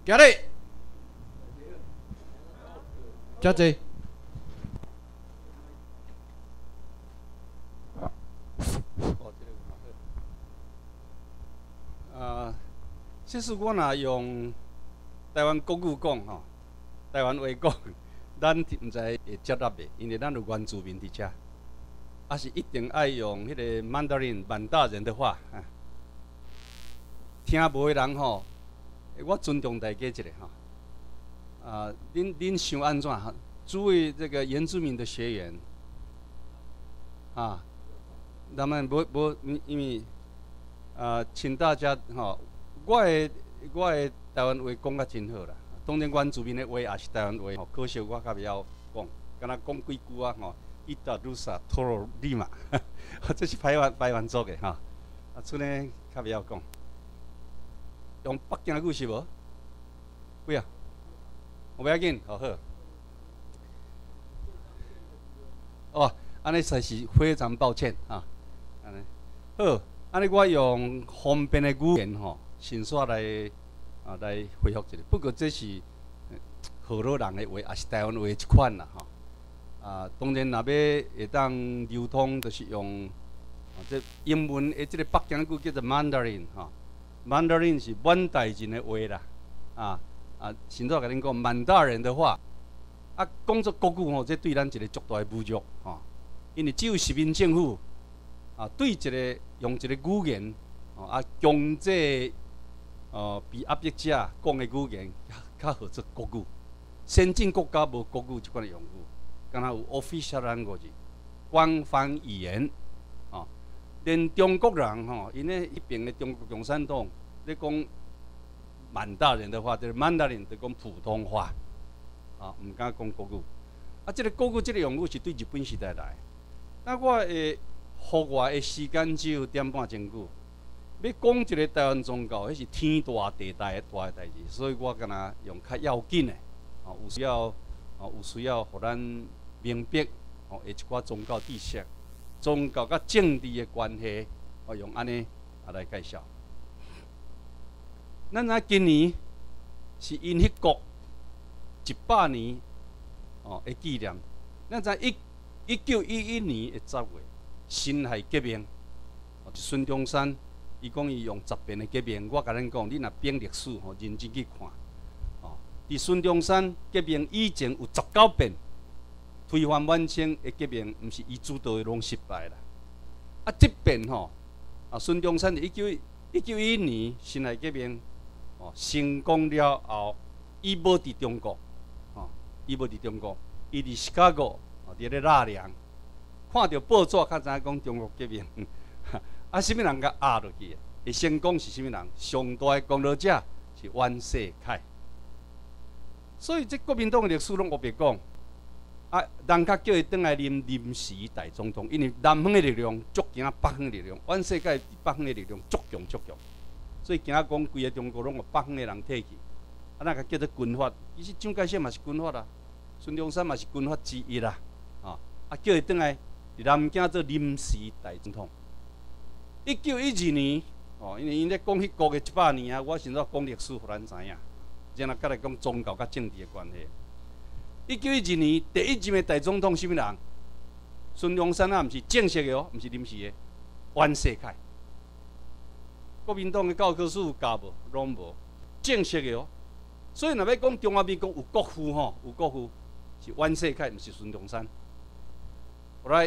今日遮济。即使我若用台湾国语讲吼，台湾话讲，咱毋知会接纳袂，因为咱有原住民伫遮，还是一定爱用迄个曼达林满大人的话，听无的人吼，我尊重大家一下吼，恁想安怎？诸位这个原住民的学员，咱们无因为请大家吼。我的台湾话讲甲真好啦，当然原住民的话也是台湾话吼，可惜我较袂晓讲，敢若讲几句啊吼，伊达鲁萨托罗利嘛，这是排湾族的吼，剩的较袂晓讲。用北京的语是无？几啊？无要紧，好。哦，安尼才是非常抱歉啊，安尼好，安尼我用方便的语言吼。先煞来回复一下，不过这是河洛人的话，也是台湾话一款啦吼。当然，若要会当流通，就是用这英文的这个北京语叫做 Mandarin 吼。Mandarin 是满大人的话啦，先煞甲恁讲满大人的话，讲作国语吼，这对咱一个足大的侮辱吼。因为只有殖民政府对一个用一个语言强制。被压迫者讲的语言，较号做国语。先进国家无国语即款的用语，敢若有 official language 官方语言。连中国人吼，因咧一边的中国共产党咧讲满大人的话，就是满大人在讲普通话，唔敢讲国语。这个国语这个用语是对日本时代来。那我会户外的时间只有点半钟久。要讲一个台湾宗教，迄是天大地大的大代志，所以我敢若用较要紧的，有需要，互咱明白，下一寡宗教知识、宗教甲政治的关系，用安尼来介绍。咱今年是因迄国100年的纪念。咱1911年的10月，辛亥革命，孙中山。伊讲伊用10遍的革命，我甲恁讲，你若编历史吼，认真去看，伫孙中山革命以前有19遍推翻满清的革命，毋是伊主导的，拢失败啦。这遍吼，孙中山1911年辛亥革命成功了后，伊无伫中国，伊伫芝加哥，伫咧纳凉，看到报纸，较知影讲中国革命。什么人甲压落去？会成功是什么人？上大的功劳者是袁世凯。所以这国民党的历史拢特别讲，人家叫伊转来临时大总统，因为南方的力量足惊北方的力量，袁世凯伫北方的力量足强，所以惊讲规个中国拢有北方的人摕去，那个叫做军阀。其实蒋介石嘛是军阀啦，孙中山嘛是军阀之一啦，叫伊转来伫南京做临时大总统。1912年，因为因咧讲迄国的100年啊，我先说讲历史，互咱知影，然后再来讲宗教甲政治的关系。1912年第一任的大总统什么人？孙中山毋是正式的哦，毋是临时的，袁世凯。国民党的教科书有教无？拢无，正式的哦。所以若要讲中华民国有国父吼，有国父是袁世凯，毋是孙中山。后来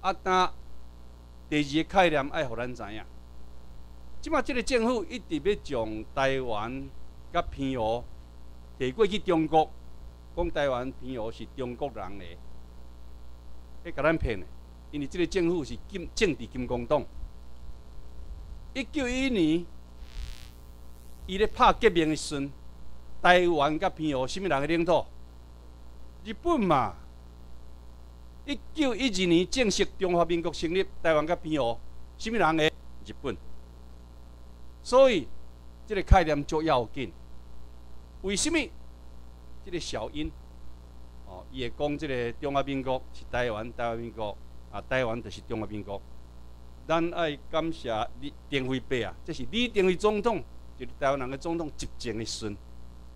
第二个概念爱互咱知影，即马即个政府一直要将台湾甲澎湖摕过去中国，讲台湾澎湖是中国人的，迄甲咱骗的。因为即个政府是政治金刚党。1911年，伊咧拍革命的时阵，台湾甲澎湖什么人的领土？日本嘛。1912年正式中华民国成立，台湾甲澎湖，什么人的？日本。所以，这个概念足要紧。为什么？这个小英，伊会讲这个中华民国是台湾，台湾民国台湾就是中华民国。咱爱感谢李登辉伯啊，这是李登辉总统，就是台湾人的总统执政的时阵，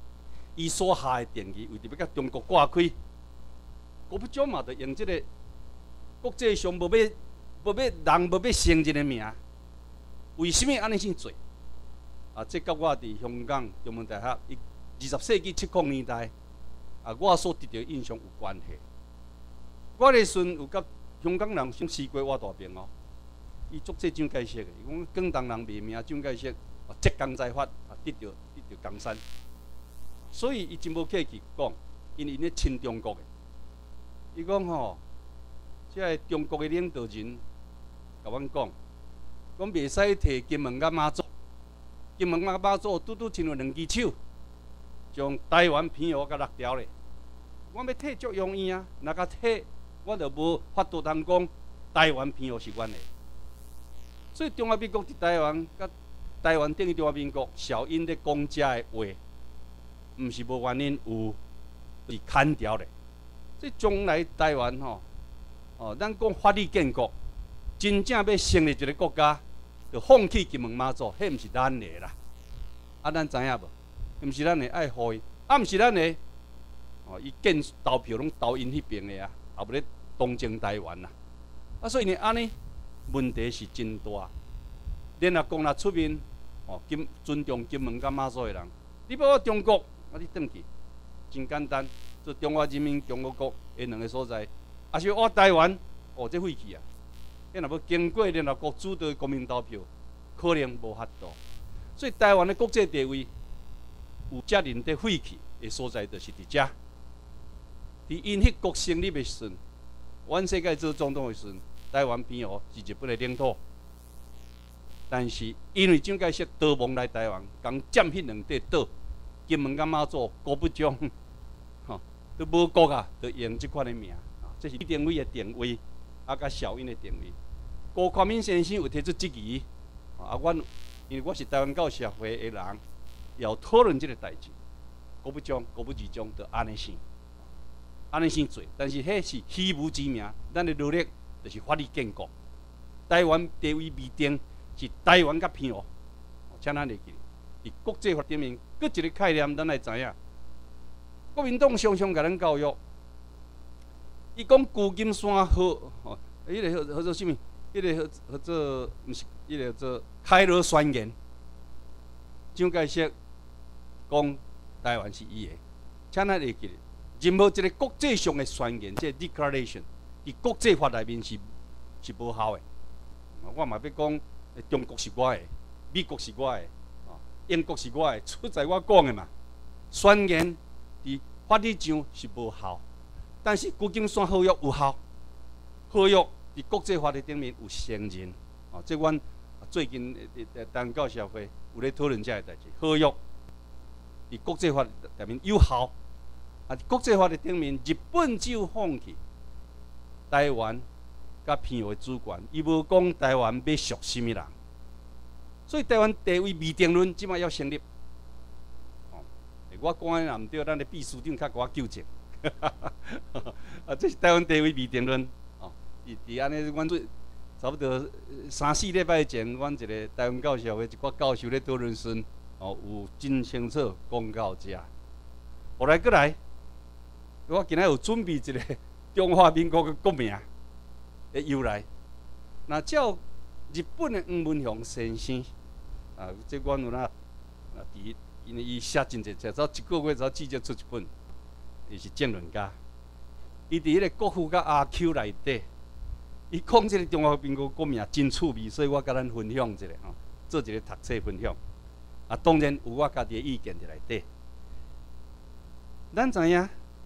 伊所下的定义，为着要甲中国挂开，国不将嘛，就用即个国际上无要人无要承认的名，为什么安尼去做？啊，这甲我伫香港中文大学20世纪70年代啊，我所得到印象有关系。我迄时阵有甲香港人试过我大兵哦，伊做这蒋介石的，伊讲广东人卖名蒋介石，浙江在发啊得到江山，所以伊真无客气讲，因为因咧亲中国的，伊讲吼，即个中国的领导人甲阮讲，讲袂使摕金门甲马祖。金门甲马祖拄亲像两支手，将台湾片河甲落条咧。我要替足容易啊，若甲替，我就无法度通讲台湾片河是阮的。所以中华民国伫台湾，甲台湾等于中华民国，小英咧讲遮的话，毋是无原因，有是砍掉咧。所以将来台湾咱讲法律建国，真正要成立一个国家。就放弃金门马祖，迄毋是咱的啦。啊，咱知影无？毋是咱的爱互伊，啊，毋是咱的。伊建投票拢投因迄边的啊，也无咧东征台湾啦。啊，所以呢，安尼问题是真大。联合国若出面，尊重金门甲马祖的人，你要我中国，啊，你转去，真简单，做中华人民共和国的两个所在，啊是我台湾，这废去啊。迄若要经过联合国主导的国民投票，可能无法度。所以台湾的国际地位有责任得废去的所在，就是伫遮。伫因迄国成立的时阵，阮世界做总统的时阵，台湾边河是日本的领土。但是因为蒋介石逃亡来台湾，共占迄两块岛，金门甲马祖国不将，都无国啊，就用即款的名，这是李登辉的定位。啊，甲小英的定位，郭宽敏先生有提出质疑，啊，因为我是台湾教协会的人，要讨论这个代志，国不将、国不集中，就安尼生，安尼生做，但是迄是虚无之名，咱的努力就是法律建国，台湾地位未定是台湾甲偏河，请咱会记，伫国际法顶面，搁一个概念，咱来知影，国民党常常甲咱教育。伊讲旧金山河，迄个叫做啥物？迄个叫做毋是，迄个叫做开罗宣言。蒋介石讲台湾是伊的，请咱会记，任何一个国际上的宣言，即个 declaration， 伫国际法内面是无效的。我嘛要讲，中国是我的，美国是我的，英国是我的，出在我讲的嘛。宣言伫法律上是无效。但是旧金山合约有效，合约伫国际法的顶面有承认。这阮最近台湾教协会有咧讨论这个代志。合约伫国际法顶面有效，啊，国际法的顶面，日本只有放弃台湾甲偏河的主权，伊无讲台湾要属什么人。所以台湾地位未定论即摆要成立。我讲的若毋对，咱的秘书长较甲我纠正。啊，这是台湾地位未定论哦。伫安尼，阮最差不多3-4礼拜前，阮一个台湾教协会一寡教授咧讨论时，有真清楚讲到遮。后来过来，我今仔有准备一个中华民国的国名的由来。那照日本的黄文雄先生啊，这阮有哪伫，因为伊写真济，至少一个月才记者出一本。伊是政论家，伊伫迄个国父甲阿 Q 内底，伊讲即个中华民国国名真趣味，所以我甲咱分享一下吼，做一个读册分享。啊，当然有我家己的意见伫内底。咱知影，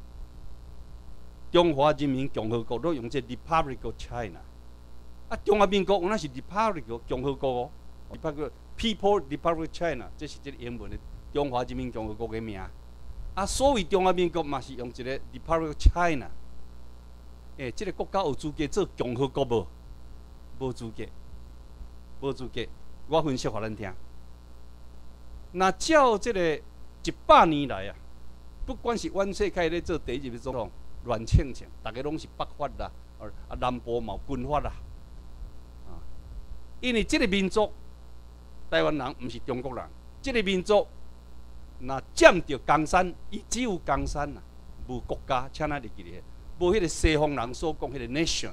中华人民共和国都用这 Republic of China， 啊，中华民国有那是 Republic of 共和国哦 ，People Republic of China， 这是这个英文的中华人民共和国的名。啊，所谓中华民国嘛是用一个 Republic of China， 这个国家有资格做共和国无？无资格，无资格。我分析互咱听。那照这个100年来啊，不管是阮世界咧做第一任总统阮庆庆，大家拢是北伐啦，啊南部嘛有军阀啦，啊，因为这个民族台湾人毋是中国人，这个民族。 若占着江山，伊只有江山啦，无国家，请咱入记咧，无迄个西方人所讲迄个 nation。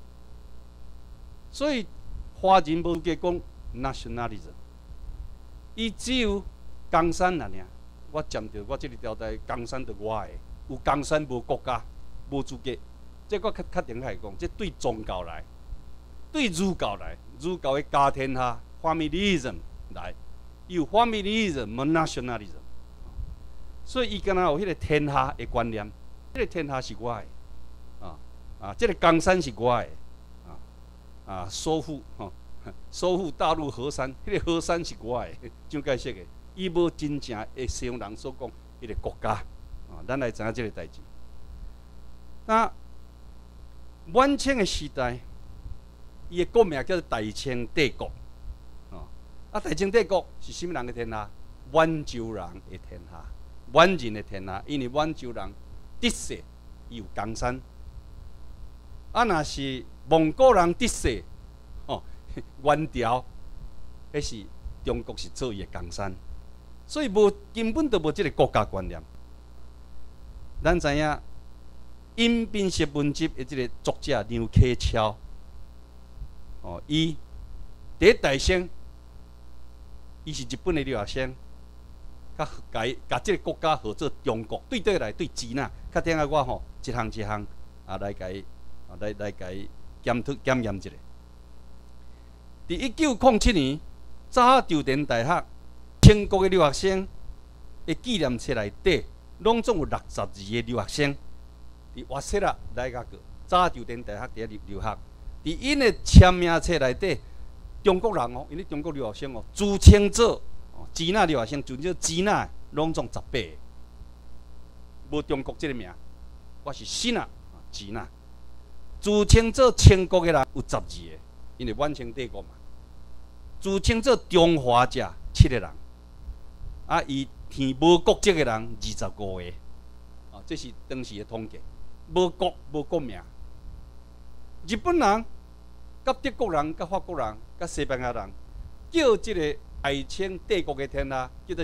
所以华人无计讲 nationalism， 伊只有江山啦尔。我占着我即个朝代江山着我的，有江山无国家，无资格。这我较定来讲，这对宗教来，对儒教来，儒教的家天下 familism 来，有 familism 无 nationalism。所以伊敢若有迄个天下的观念，这个天下是我的，这个江山是我的，收复收复大陆河山，迄个河山是我的，蒋介石的，伊无真正的西方人所讲迄个国家，咱来知影这个代志。那晚清的时代，伊的国名叫做大清帝国，大清帝国是什么人的天下？满洲人的天下，满人的天下，因为满洲人得势，伊有江山。若是蒙古人得势，元朝，迄是中国是做伊的江山，所以根本就无即个国家观念。咱知影《饮冰室文集》的即个作者梁启超，伊第一代生，伊是日本的留学生，甲即个国家号做中国，对倒来对支那，较顶下我一项一项来甲伊检验一下。伫1907年，早稻田大学全国的留学生的纪念册内底，拢总有62个留学生。伫瓦塞拉来个早稻田大学伫遐留学，伫因的签名册内底，中国人因为中国留学生自称做支那留学生，自称做支那，拢总18个，无中国这个名。我是支那，支那，自称做清国的人有12个，因为晚清帝国嘛。自称做中华者7个人，伊填无国籍的人25个，这是当时的统计。无国无国名，日本人、甲德国人、甲法国人、甲西班牙人，叫这个大清帝国的天下叫做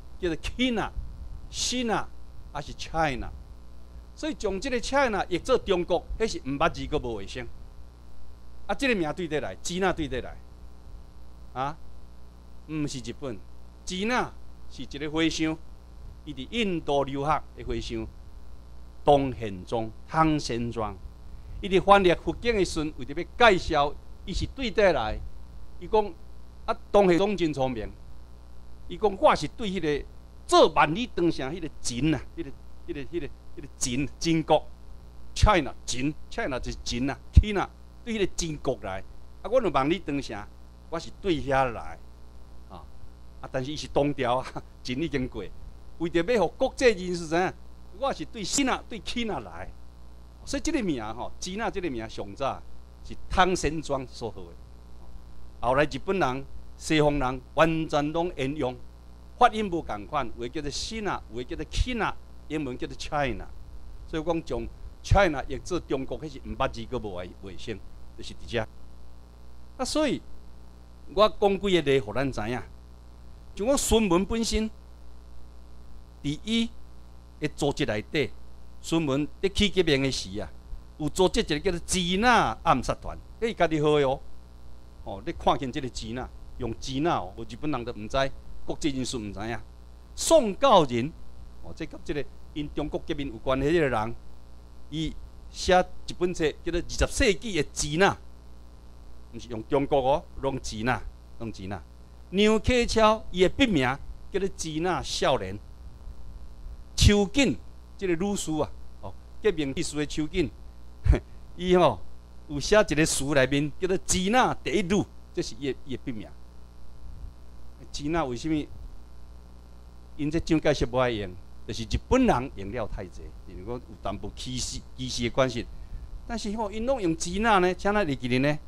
China， 还是 China， 所以将这个 China 译做中国，迄是毋捌字阁无卫生。这个名对得来，支那对得来，毋是日本，支那是一个和尚，伊伫印度留学的和尚。唐宪宗、唐玄奘，伊伫翻译佛经的时阵，为着要介绍，伊是对倒来。伊讲唐宪宗真聪明，伊讲我是对迄个做万里长城迄个秦啊，迄个秦国 ，China 秦 ，China 就是秦啊 ，China 对迄个秦国来。我就万里长城，我是对遐来，但是伊是东调秦已经过，为着要互国际人士知影。我是对支那、对起那来，所以这个名支那这个名上早是唐玄奘所号的。后来日本人、西方人完全拢沿用，发音无共款，有的叫做支那，有的叫做起那，英文叫做 China。所以讲将 China 译做中国，迄是毋捌字阁无卫生，就是伫遮。所以我讲几个例，互咱知影，就讲孙文本身，伫伊的组织内底，孙文伫起革命的时有组织一个叫做支那暗杀团，迄伊家己号的你看见这个支那，用支那日本人都毋知，国际人士毋知影。宋教仁这甲这个因中国革命有关的迄个人，伊写一本册叫做《20世纪的支那》，毋是用中国用支那，用支那。梁启超伊的笔名叫做支那少年。邱瑾，这个女士革命历史的邱瑾，伊有写一个书内面叫做“支那第一女”，这是伊的笔名。支那为什么因这蒋介石不爱用？就是日本人用了太济，因为讲有淡薄歧视的关系。但是因拢用支那呢，请咱会记哩呢。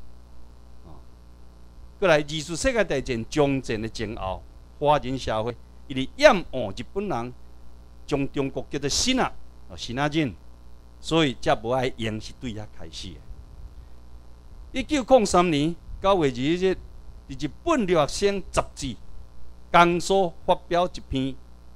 过来，二次世界大战终战的前后，华人社会伊伫厌恶日本人。将中国叫做支那，支那人，所以才无爱用，是对遐开始的。1903年9月2日，伫日本留学生杂志《江苏》发表一篇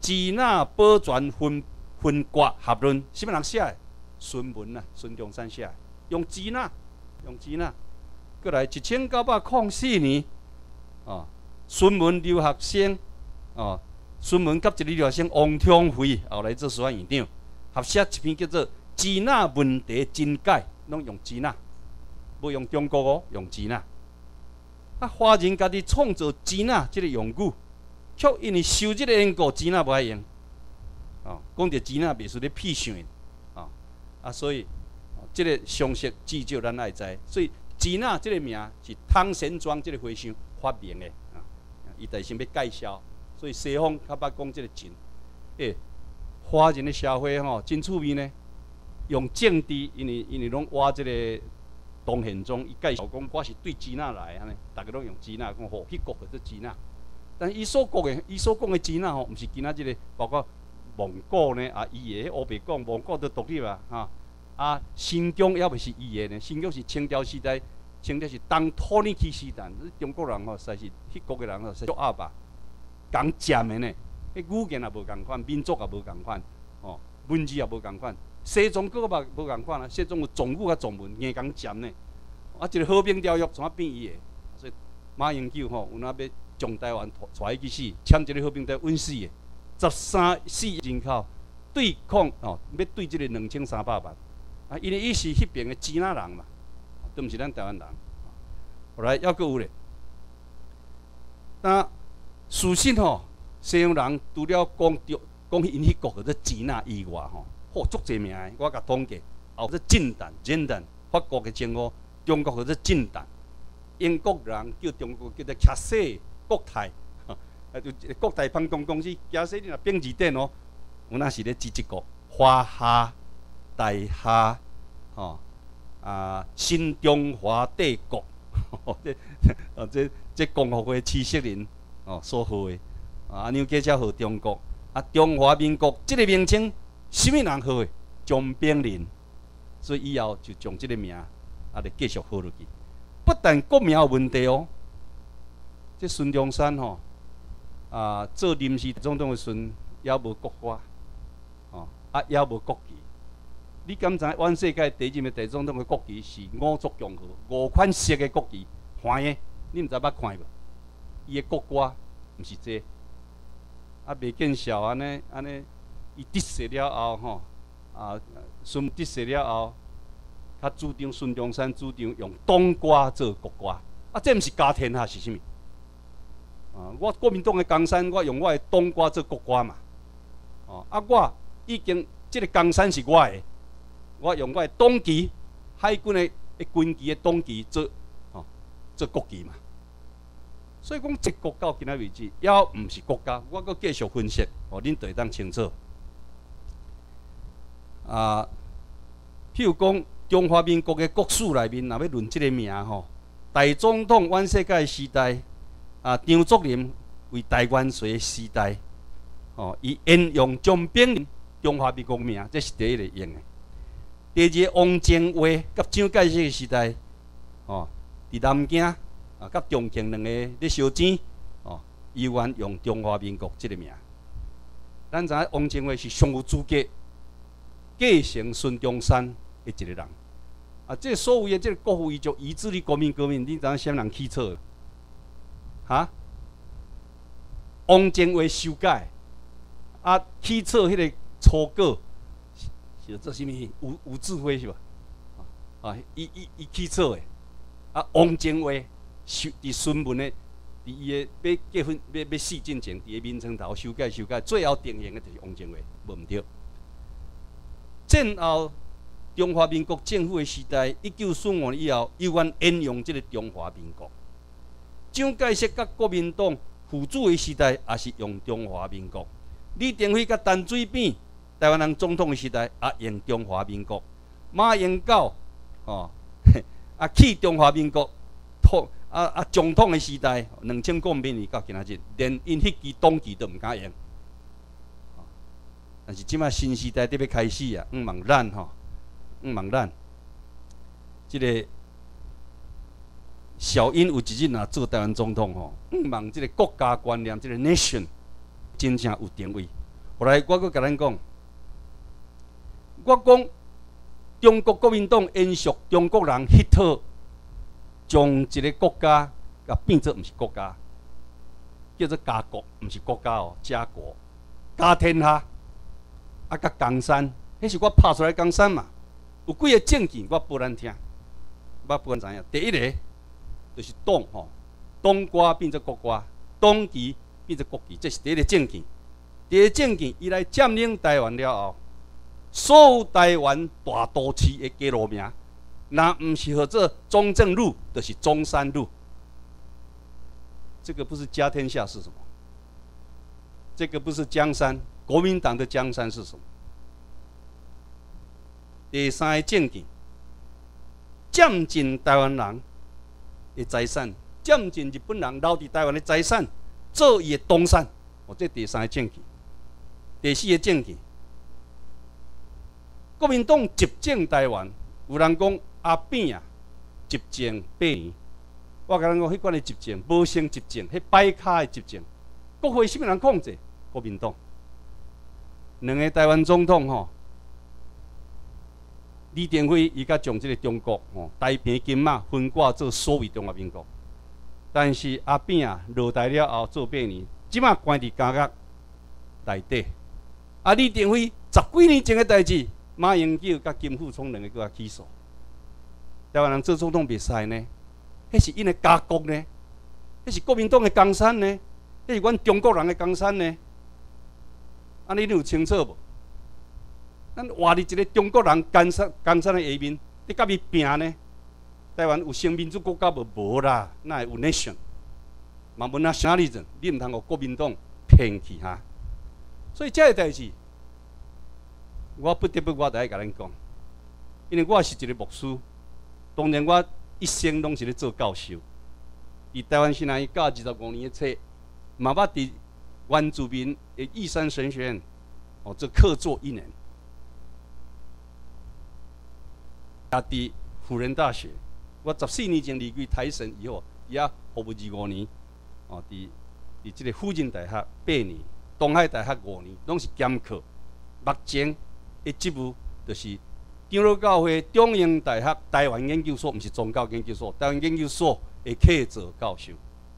支那保全分割合论，什么人写的？孙文啊，孙中山写的，用支那。过来1904年，孙文留学生，孙文甲一个留学生王昌辉后来做司法院长，合写一篇叫做《支那问题真解》，拢用支那，无用中国哦，用支那。华人家己创造支那这个用语，却因为受这个因果，支那无爱用。讲到支那，袂输咧屁想所以。这个常识至少咱爱知，所以支那这个名是汤显庄这个和尚发明的伊在想要介绍，所以西方较捌讲这个真。华人的社会真趣味呢，用政治，因为拢挖这个唐宪宗，伊介绍讲我是对支那来安尼，大家拢用支那讲好，迄国叫做支那。但伊所讲的支那毋是今仔日个，包括蒙古呢伊个乌白讲蒙古都独立新疆也袂是伊个呢，新疆是清朝时代，清朝是当土耳其时代，中国人实在是迄国个人实在足鸭吧，讲占的呢，迄语言也无共款，民族也无共款，文字也无共款，西藏个嘛无共款西藏有藏语甲藏文硬讲占呢，一个和平条约怎啊变伊个？所以马英九有哪要将台湾带去死，签一个和平条约稳死个，13亿人口对抗要对这个2300万。因为伊是迄边的支那人嘛，都毋是咱台湾人。后来还佫有咧，那事实西洋人除了讲因迄国叫做支那以外，足侪名的，我甲统计，有做震旦，法国的称呼，中国叫做震旦，英国人叫中国叫做卡西国泰，就国泰航空公司，假使你若编字典有那是咧指一国，华夏。大夏，新中华帝国，这共和国七色人所号的，安尼计才号中国。中华民国这个名称，什么人号的？江炳麟，所以以后就将这个名就继续号落去。不但国名有问题哦，这孙中山做临时总统的时阵，也无国花，也无国旗。你敢知阮世界第一任大总统的国旗是五族共和5款色的国旗，黄的，你毋知捌看无？伊的国歌毋是这，袂见笑安尼，伊得势了后孙得势了后，较主张孙中山主张用党歌做国歌，这毋是家天下是啥物？我国民党的江山，我用我的党歌做国歌嘛，我已经这个江山是我的。我用我的党旗，海军的军旗的党旗做国旗嘛。所以讲，这国到今仔为止，也毋是国家。我阁继续分析，恁就会当清楚。譬如讲，中华民国的国史内面，若要论这个名大总统阮世界时代，张作霖为台湾水的时代，伊沿用江炳麟中华民国名，这是第一个用的。第二，王精华甲蒋介石的时代，伫南京甲重庆两个咧相争，伊原用中华民国这个名。咱知影王精华是上有资格继承孙中山的一个人。这所谓的这个国父遗族遗志的国民革命，你知影啥人起草的？王精华修改，起草迄个初稿。是做啥物？吴志辉是吧？伊起草的。王精华伫孙文的，伫伊的要结婚要死进前，伫个眠床头修改，最后定型的就是王精华，无毋对。战后中华民国政府的时代，1945年以后，依然沿用这个中华民国。蒋介石甲国民党辅助的时代，也是用中华民国。李登辉甲陈水扁。台湾人总统的时代用中华民国，马英九去中华民国，总统的时代2005年到今仔日，连因迄支党旗都毋敢用。但是即摆新时代得要开始啊，望咱即个小英有一日做台湾总统望即个国家观念，即个 nation 真正有定位。 后来我阁甲咱讲，我讲中国国民党延续中国人迄套，将一个国家甲变做毋是国家，叫做家国，毋是国家哦，家国，家天下，啊，甲江山，迄是我拍出来的江山嘛。有几个证据我报咱听，我报咱知影。第一个就是党吼，党瓜变做国瓜，党旗变做国旗，这是第一个证据。第二个证据，伊来占领台湾了后，所有台湾大都市的街路名，若毋是号做中正路，就是中山路。这个不是家天下是什么？这个不是江山，国民党的江山是什么？第三个证据，占尽台湾人的财产，占尽日本人留伫台湾的财产，做伊的东山。哦，这第三个证据。第四个证据，国民党执政台湾，有人讲阿扁啊，执政8年。我甲咱讲，迄款的执政无成执政，迄摆卡的执政，国会什么人控制？国民党。两个台湾总统吼。李登辉伊甲将即个中国台平金马分割做所谓中华民国，但是阿扁啊落台了后做8年，即马关伫监狱内底。啊，李登辉10几年前的代志，马英九甲金富聪两个叫他起诉。台湾人做总统袂使呢，迄是因的家国呢，迄是国民党的江山呢，迄是阮中国人的江山呢。安尼你有清楚无？咱活伫一个中国人江山的下面，你甲伊拼呢？台湾有成民主国家无啦？哪会有 nation？ 嘛无那啥理人，你毋通互国民党骗去哈。所以这个代志，我不得不我得爱甲咱讲，因为我是一个牧师，当然我一生拢是咧做教授。伫台湾新南教25年的册，嘛捌伫原住民的义山神学院做客座1年。也伫辅仁大学，我14年前离开台神以后，也服务25年。伫即个辅仁大学8年，东海大学5年，拢是兼课。目前的职务就是长老教会中英大学台湾研究所，毋是宗教研究所，台湾研究所的客座教授。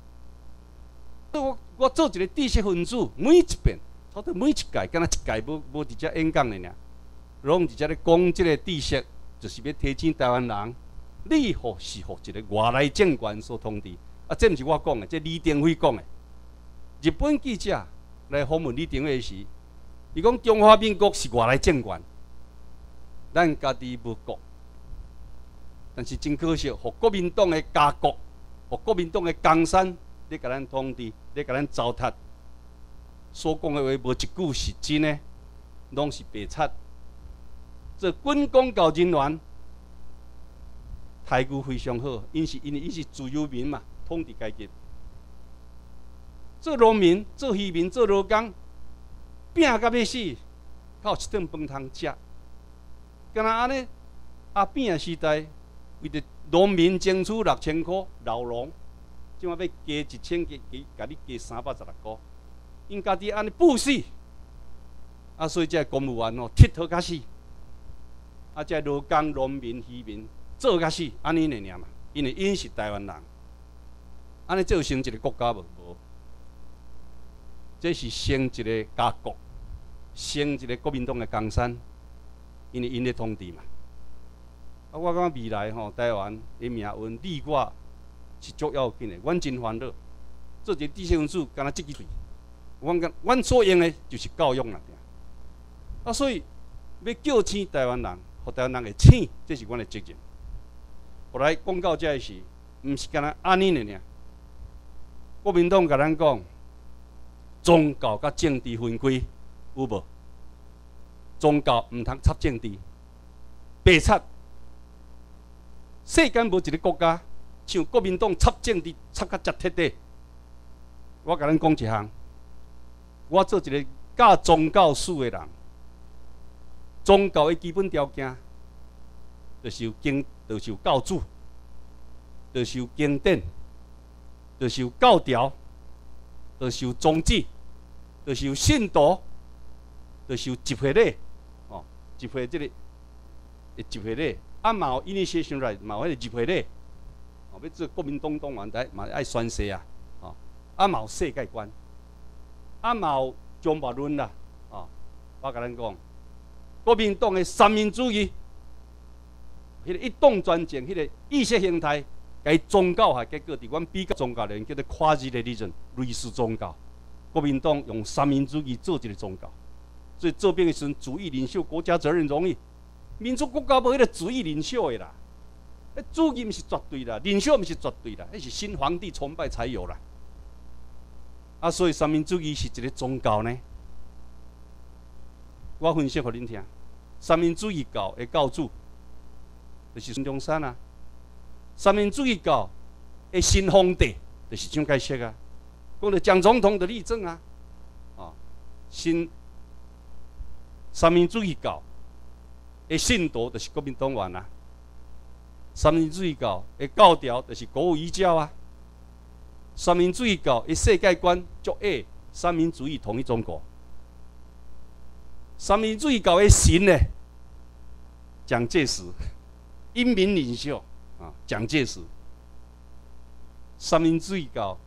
我做一个知识分子，每一遍，差不多每一届，敢若一届无伫遮演讲的尔，拢伫遮咧讲即个知识。就是要提醒台湾人，你是互一个外来政权所统治。啊，这毋是我讲的，这李登辉讲的。日本记者来访问李登辉时，伊讲中华民国是外来政权，咱家己无国。但是真可惜，互国民党的家国，互国民党的江山，咧甲咱统治，咧甲咱糟蹋。所讲的话无一句是真的，拢是白贼。这军公教人员待遇非常好，因为伊是自由民嘛，统治阶级。做农民、做渔民、做劳工，拼到要死，较有一顿饭通食。敢若安尼，阿扁的时代，为着农民争取6000块劳农，即马要加1000，甲你加316块，因家己安尼布死，啊，所以这公务员佚佗甲死。啊，这劳工、农民、渔民做甲死，安尼尔嘛，因为因是台湾人，安尼这有成一个国家无？无，这是成一个家国，成一个国民党的江山，因为因咧统治嘛。啊，我感觉未来台湾的命运你我是足要紧的，阮真烦恼。做一个知识分子，敢若这几岁，阮所用的就是教育啦。啊，所以要叫醒台湾人。互台湾人会醒，这是阮的责任。后来讲到这时，毋是干那安尼尔。国民党甲咱讲，宗教甲政治分开，有无？宗教毋通插政治，白插。世间无一个国家像国民党插政治插甲遮彻底。我甲咱讲一项，我做一个教宗教史的人。宗教的基本条件，就是有教主，就是有经典，就是有教条，就是有宗旨，就是有信徒， 就是有集会礼，哦，集会这个集会礼，啊嘛有 initiation right， 嘛有迄个集会礼，哦，要做国民党党员嘛爱宣誓啊，哦，啊嘛有世界观，啊嘛有中华论啦，哦，我甲咱讲，国民党的三民主义，迄个一党专政，迄个意识形态，甲伊宗教化，结果伫阮比较宗教人叫做跨日的理论，类似宗教。国民党用三民主义做一个宗教，所以做兵的时阵，主义领袖国家责任容易。民主国家无迄个主义领袖的啦，主义毋是绝对啦，领袖毋是绝对啦，迄是新皇帝崇拜才有啦。啊，所以三民主义是一个宗教呢。我分析互恁听，三民主义教的教主就是孙中山啊，三民主义教的新皇帝就是蒋介石啊。讲到蒋总统的例证啊，啊，三民主义教的信徒就是国民党员啊，三民主义教的教条就是国务移交啊，三民主义教的世界观足爱三民主义统一中国，三民主义教的神呢，蒋介石，英明领袖啊，蒋介石，三民主义教。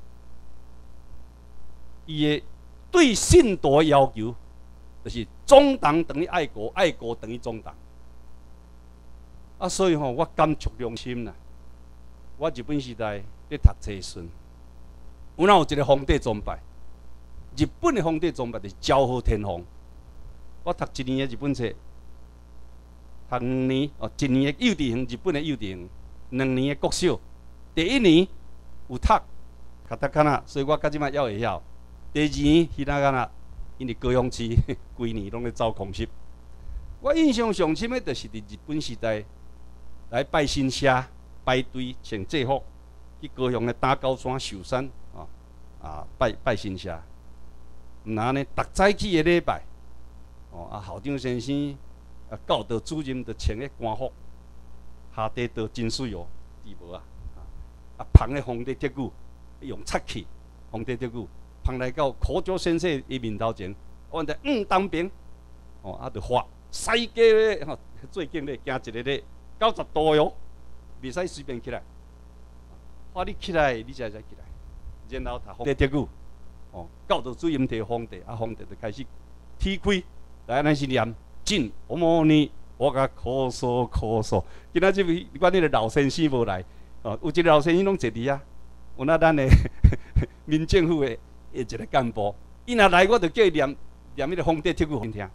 伊的对信徒的要求，就是中党等于爱国，爱国等于中党。啊，所以吼，我感触良心啦。我日本时代咧读册时，有哪有一个皇帝崇拜？日本的皇帝崇拜就是昭和天皇。我读一年的日本册，读2年哦，一年的幼稚园，日本的幼稚园，2年的国小。第1年有读卡塔卡纳，所以我到即摆还会晓。第2年，希那干那，因为高雄市规年拢咧走空袭。我印象上深的，就是伫日本时代来拜新社、排队穿制服，去高雄的打高山、寿山拜新社。毋然呢，逐早起的礼拜，校长先生教导主任就穿个官服，下底都真水哦，地无啊，捧个皇帝铁骨，用漆器，皇帝铁骨。捧来到科举先生伊面头前，阮在当兵，就发西街咧，最近咧行一个咧90度哟，袂使随便起来。你起来，你才起来，然后读皇帝铁骨，教导主任摕皇帝，皇帝就开始踢开，来咱是念进阿摩尼，我甲咳嗽咳嗽。今仔日阮迄个老先生无来，有一个老先生拢坐伫遐，有那咱的民政府的。一个干部，伊若来，我就叫伊念迄个皇帝铁骨互听，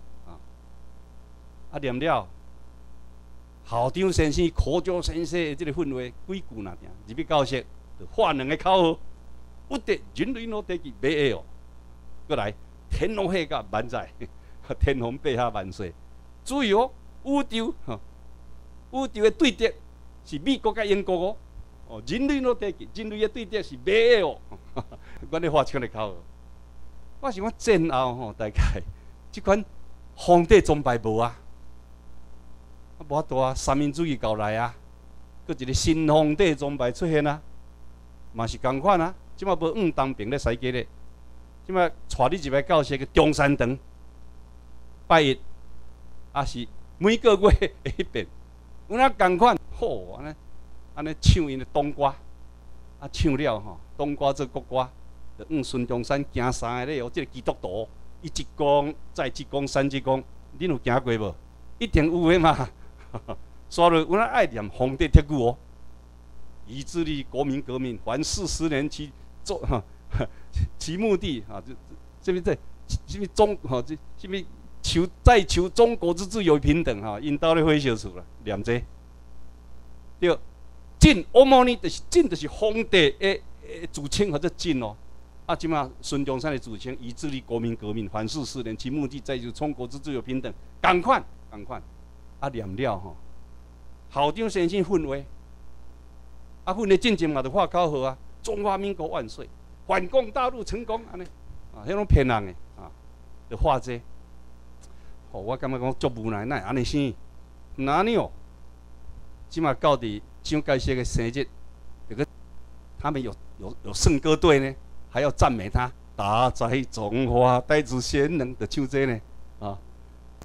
念了，校长先生、科举先生的这个训话几句若听，入去教室就喊2个口号：不得人类攞地基买的哦。过来，天皇陛下万岁，天皇陛下万岁。注意哦，宇宙的对敌是美国甲英国哦，人类攞地基，人类的对敌是买的哦。阮咧发枪的口号，我想讲战后吼，大概即款皇帝崇拜无啊，无法度啊，三民主义搞来啊，搁一个新皇帝崇拜出现啊，嘛是共款啊。即马无当兵咧西街咧，即马带你入来教室个中山堂，拜一，也是每个月一遍，有哪共款，好安尼唱因的冬瓜，唱了吼，冬瓜做国歌。孙中山行3个咧，即个基督徒，伊一公再一公三一公，恁有行过无？一定有诶嘛。所以有咱爱念皇帝铁骨哦，以致力国民革命，凡40年其目的这边什么中什么再求中国之自由平等因兜咧火烧厝啦，念这对。晋阿摩尼就是晋，就是皇帝的自称或者晋哦。即马孙中山的自称，以致力国民革命，凡40年，其目的在于中国之自由平等。共款，念了吼，校长先生训话，训的进前嘛就画口号啊，中华民国万岁，反攻大陆成功安尼，迄种骗人的就画这。我感觉讲足无奈，安尼生，哪里哦？即马到底蒋介石的生日，他们有圣歌队呢。还要赞美他，大在中华，代子贤能的唱这呢，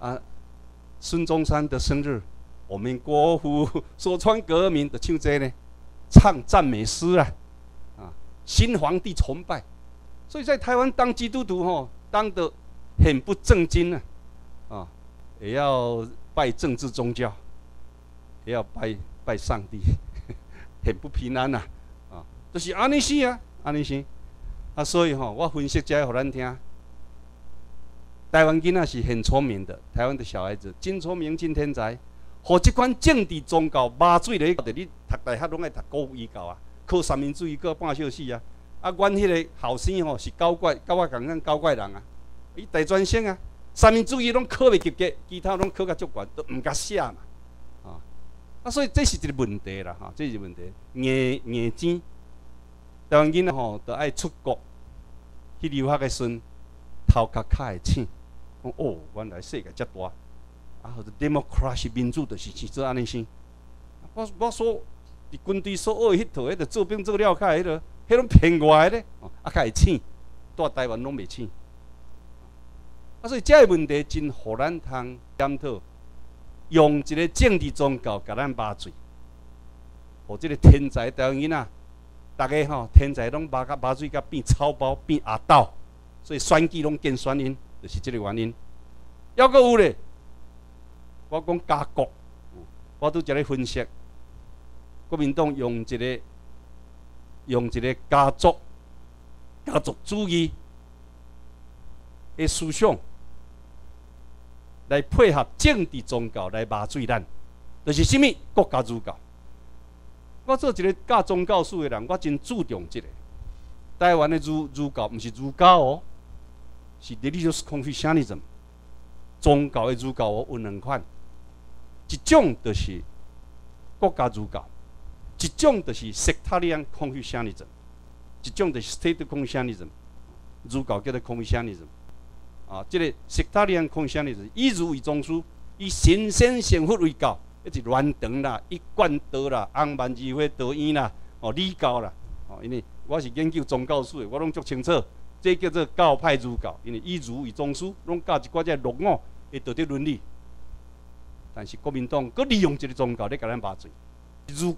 啊，孙中山的生日，我们国父所创革命的唱这呢，唱赞美诗啊，新皇帝崇拜，所以在台湾当基督徒当得很不正经啊，也要拜政治宗教，也要拜上帝，很不平安就是安尼死啊，安尼死啊，所以我分析这个给咱听。台湾囡仔是很聪明的，台湾的小孩子真聪明、真天才。和这款政治宗教麻醉咧，你读大学拢爱读国语教啊，考三民主义考半小时啊。啊，阮迄个后生是搞怪共搞怪人啊，伊大专生啊，三民主义拢考袂及格，其他拢考甲足悬，都毋敢写嘛。所以这是一个问题啦，这是问题。硬钱，台湾囡仔都爱出国去留学的时阵，头壳卡会醒。原来世界遮大，或者 democracy 民主就是做安尼生。我所伫军队所学迄套，迄个做兵做了卡迄个，迄拢骗我的咧，较会醒，在台湾拢袂醒。所以这个问题真互咱通检讨，用一个政治宗教甲咱麻醉，互即个天才台湾囡仔，大家天才拢麻醉甲变草包变阿斗，所以选举拢见选因。就是这个原因，还阁有咧。我讲家国，我拄则咧分析，国民党用一个家族主义的思想来配合政治宗教来麻醉咱，就是什么国家儒教。我做一个教宗教史的人，我真注重这个。台湾的儒教不是儒教是 religious Confucianism， 宗教的儒教有两款，一种就是国家儒教，一种就是 sectarian Confucianism， 一种就是 state Confucianism， 儒教叫做 Confucianism。这个 sectarian Confucianism 以儒为宗师，以神仙成佛为教，一直乱长啦、一贯道啦、翁万字会道院啦、礼教啦。因为我是研究宗教史的，我拢足清楚。这叫做教派儒教，因为以儒为宗师，拢教一寡只落伍的道德伦理。但是国民党佮利用这个宗教咧，甲咱麻醉。儒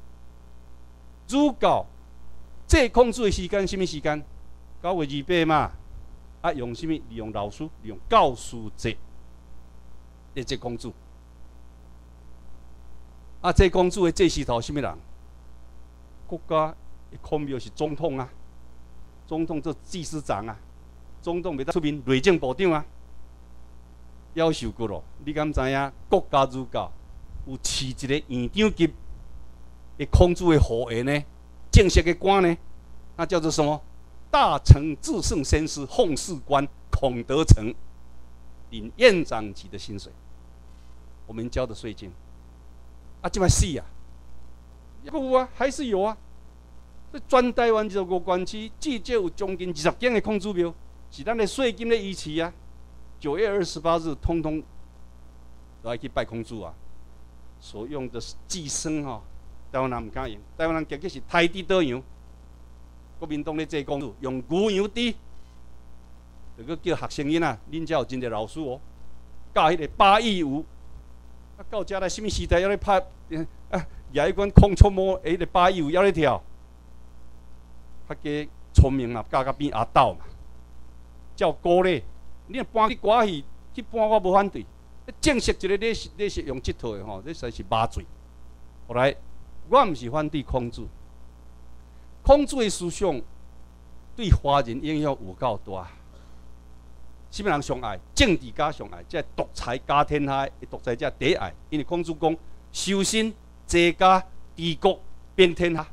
教，这控制的时间什么时间？9月28嘛，用什么？利用老师，利用教师节的这控制。这控制的这时头什么人？国家的孔庙是总统啊。总统做祭司长啊，总统袂当出面，内政部长啊，夭寿过咯。你敢知影？国家儒教有饲一个院长级的控制的护员呢？正式的官呢？那叫做什么？大成至圣先师奉事官孔德成，领院长级的薪水，我们交的税金。这摆死啊！有啊，还是有啊。全台湾25县市，至少有将近20间的孔子庙，是咱的税金的遗弃啊。9月28日，通通都要去拜孔子啊。所用的祭牲台湾人唔敢用，台湾人结果是台猪倒羊。国民党咧做孔子，用牛羊猪，就个叫学生囡仔，恁遮有真侪老师教迄个8义武。到遮来，什么时代要咧拍举迄款空触摸，迄个8义武要咧跳。较加聪明嘛，教甲变阿斗嘛，照鼓励。你若搬去歌戏去搬，我无反对。正式一个你是用这套的这实在是麻醉。后来，我毋是反对孔子，孔子的思想对华人影响有够大。什么人上爱？政治家上爱，即独裁家天下的独裁者第一爱，因为孔子讲：修身、治家、治国、平天下。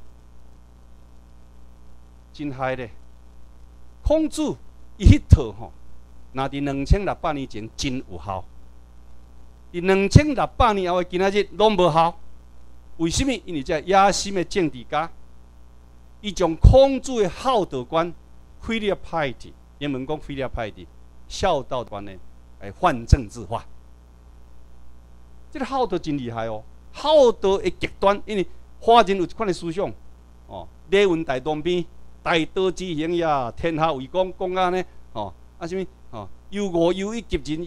真嗨咧！孔子伊迄套那伫2600年前真有效，伫2600年后的今仔日拢无效。为什么？因为这野心的政治家，伊将孔子的孝道观 （filial piety） 英文讲 filial piety 孝道观念来泛政治化。这个孝道真厉害孝道的极端，因为华人有一款的思想礼运大当边。大道之行也，天下为公，讲安尼什么有我有一急人，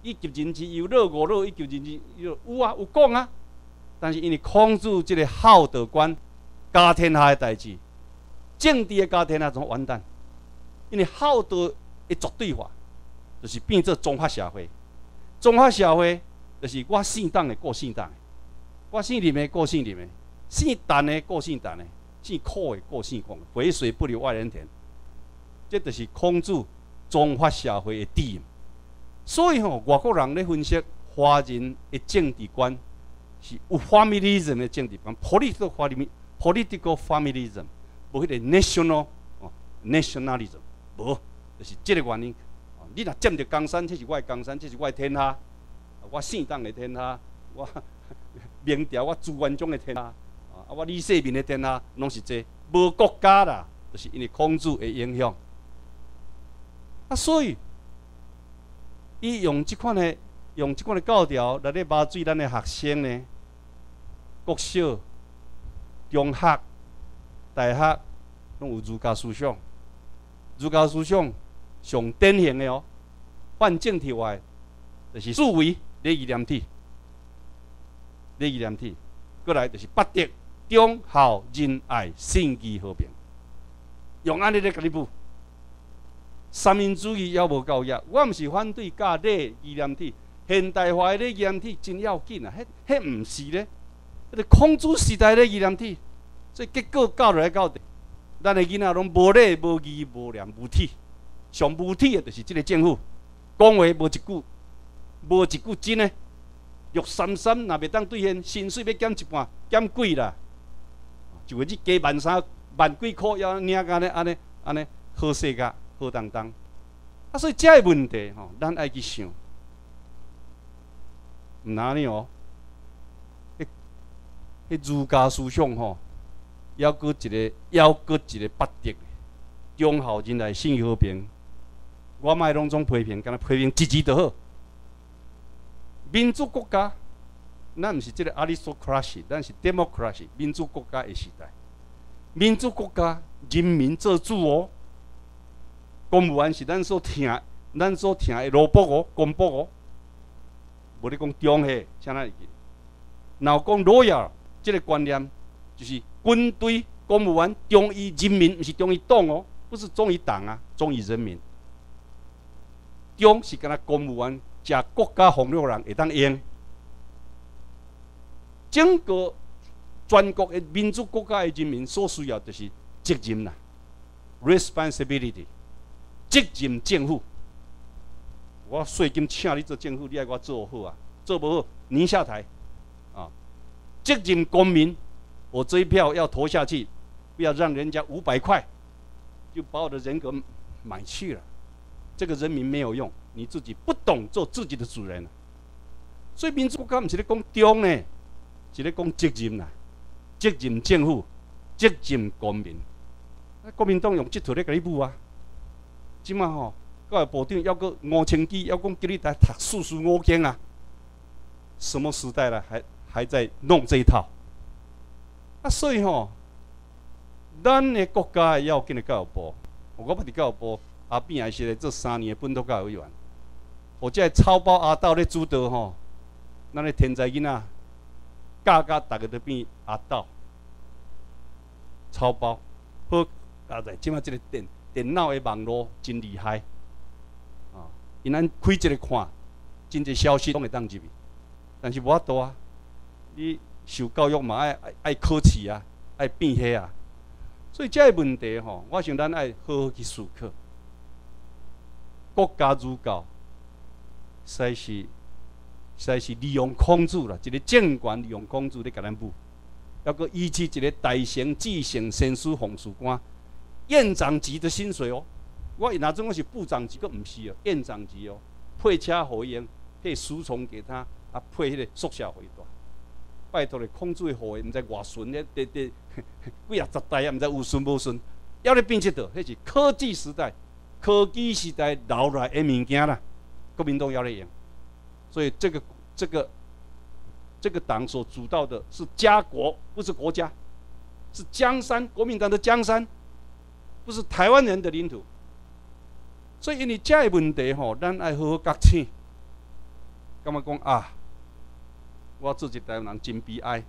以及人之忧乐我乐，以及人之忧有啊，有讲啊。但是因为控制这个道德观、家天下的代志，政治的家天下总完蛋。因为道德的绝对化，就是变做中华社会。中华社会就是我姓党的过姓党的，我姓林的过姓林的，姓陈的过姓陈的，姓苦的过姓苦的，肥水不流外人田。这就是控制中华社会的底线。所以外国人咧分析华人的政治观是有 familism 的政治观 ，political familism， 无迄个 nationalism， 无，就是这个原因。你若占着江山，这是我的江山，这是我的天下，我姓党的天下，我明朝我朱元璋的天下，我李世民的天下，拢是这无国家啦，就是因为控制的影响。所以，伊用即款的教条来咧麻醉咱的学生呢，国小、中学、大学拢有儒家思想。儒家思想上典型的反政体外，就是自为礼义廉耻，礼义廉耻，过来就是八德、忠孝、仁爱、信义和平，用安尼咧甲你补。三民主义也无够野，我毋是反对教礼义廉耻，现代化的礼义廉耻真要紧啊！迄毋是咧，迄个孔子时代的礼义廉耻，所以结果教落来到底，咱的囡仔拢无礼、无义、无廉、无耻，上无耻的就是即个政府，讲话无一句真的，玉三若袂当兑现，薪水要减一半，减几啦？就会去加万几箍，要领安尼好势个。好当当，所以这个问题咱爱去想，毋哪呢迄儒家思想还搁一个八德，忠孝仁爱信义和平。我卖拢总批评，敢若批评一字就好。民主国家，咱毋是即个 aristocracy， 咱是 democracy， 民主国家的时代。民主国家，人民做主公务员是咱所听的萝卜公仆无咧讲中下，啥那意思？若有讲 loyal 这个观念，就是军队、公务员忠于人民，毋是忠于党不是忠于党啊，忠于人民。忠是敢若公务员食国家俸禄人会当用。整个全国的民主国家的人民所需要就是责任啦 ，responsibility。责任政府，我税金请你做政府，你爱我做好啊，做不好你下台啊！责任公民，我这一票要投下去，不要让人家500块就把我的人格买去了。这个人民没有用，你自己不懂做自己的主人。所以民主国家不是咧讲忠呢，是咧讲责任啦，责任政府，责任公民。国民党用这套咧甲你舞啊！即马教育部长要个5000几，要讲叫你来读四书五经啊！什么时代了，还在弄这一套？所以咱的国家要紧的教育部，我捌伫教育部阿扁还是咧做3年的本土教育委员，我这草包阿斗咧主导咱的天才囡仔，教大家都变阿斗，草包好加在即马这个电脑的网络真厉害，因咱开一个看，真侪消息拢会当入去，但是无法度啊！你受教育嘛爱考试啊，爱变迄啊，所以这个问题我想咱爱好好去思考。国家儒教实在是利用控制啦，一个政权利用控制咧甲咱舞，要搁依起一个大成至圣先师奉事官。院长级的薪水我哪种我是部长级，佫毋是院长级配车互伊用，配书虫给他，配迄个宿舍互伊住。拜托咧，控制互伊，毋知偌顺咧，几10代啊，毋知有顺无顺，要咧变这道，迄是科技时代、科技时代留来的物件啦。国民党要咧用，所以这个党所主导的是家国，不是国家，是江山，国民党的江山。不是台湾人的领土，所以因为这个问题咱爱好好觉醒。 感觉讲啊，我做一个台湾人真悲哀，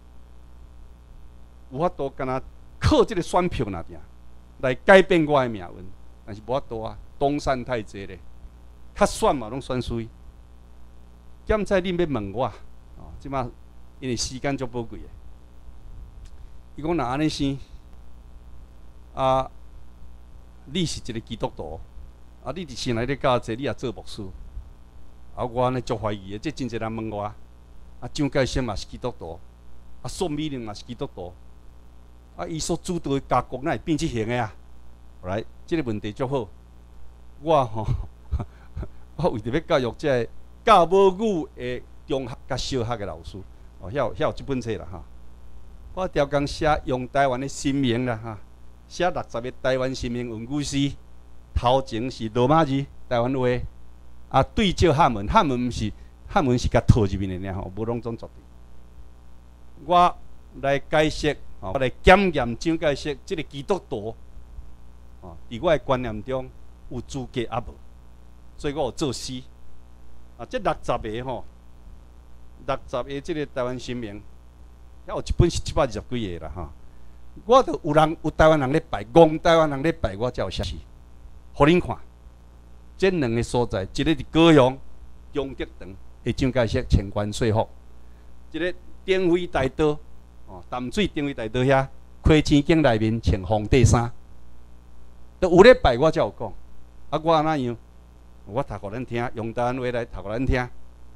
有法度敢若靠这个选票那定来改变我的命运，但是无法度啊，东山太济咧，较选嘛拢选衰。检在恁要问我，即马因为时间足宝贵的，伊讲若安尼生，啊，你是一个基督徒，啊，你伫先来咧教这，你也做牧师，啊，我呢足怀疑的，即真侪人问我，啊，蒋介石嘛是基督徒，啊，宋美龄嘛是基督徒。啊！伊所主导的家国，哪会变即型的啊？来，即个问题足好。我吼，我为着要教育即个教母语的中学甲小学的老师，遐有即本册啦哈。我调工写用台湾的新名啦哈，写60个台湾新名文句诗，头前是罗马字台湾话，啊对照汉文，汉文是甲套入面的尔吼，无拢总绝对。我来解释。我来检验蒋介石这个基督徒，伫我的观念中有资格啊无？所以我有作诗。这60个吼，60个这个台湾新名，遐有一本是720几个啦哈。我著有台湾人咧拜，戆台湾人咧拜，我才有写诗，互恁看。这两个所在，一个伫高雄中德堂的蒋介石千官说服，一个鼎晖大道。淡水定位大道遐，开青境内面穿皇帝衫，都有咧拜我才有讲。啊，我安怎样？我读互咱听，用台湾话来读互咱听。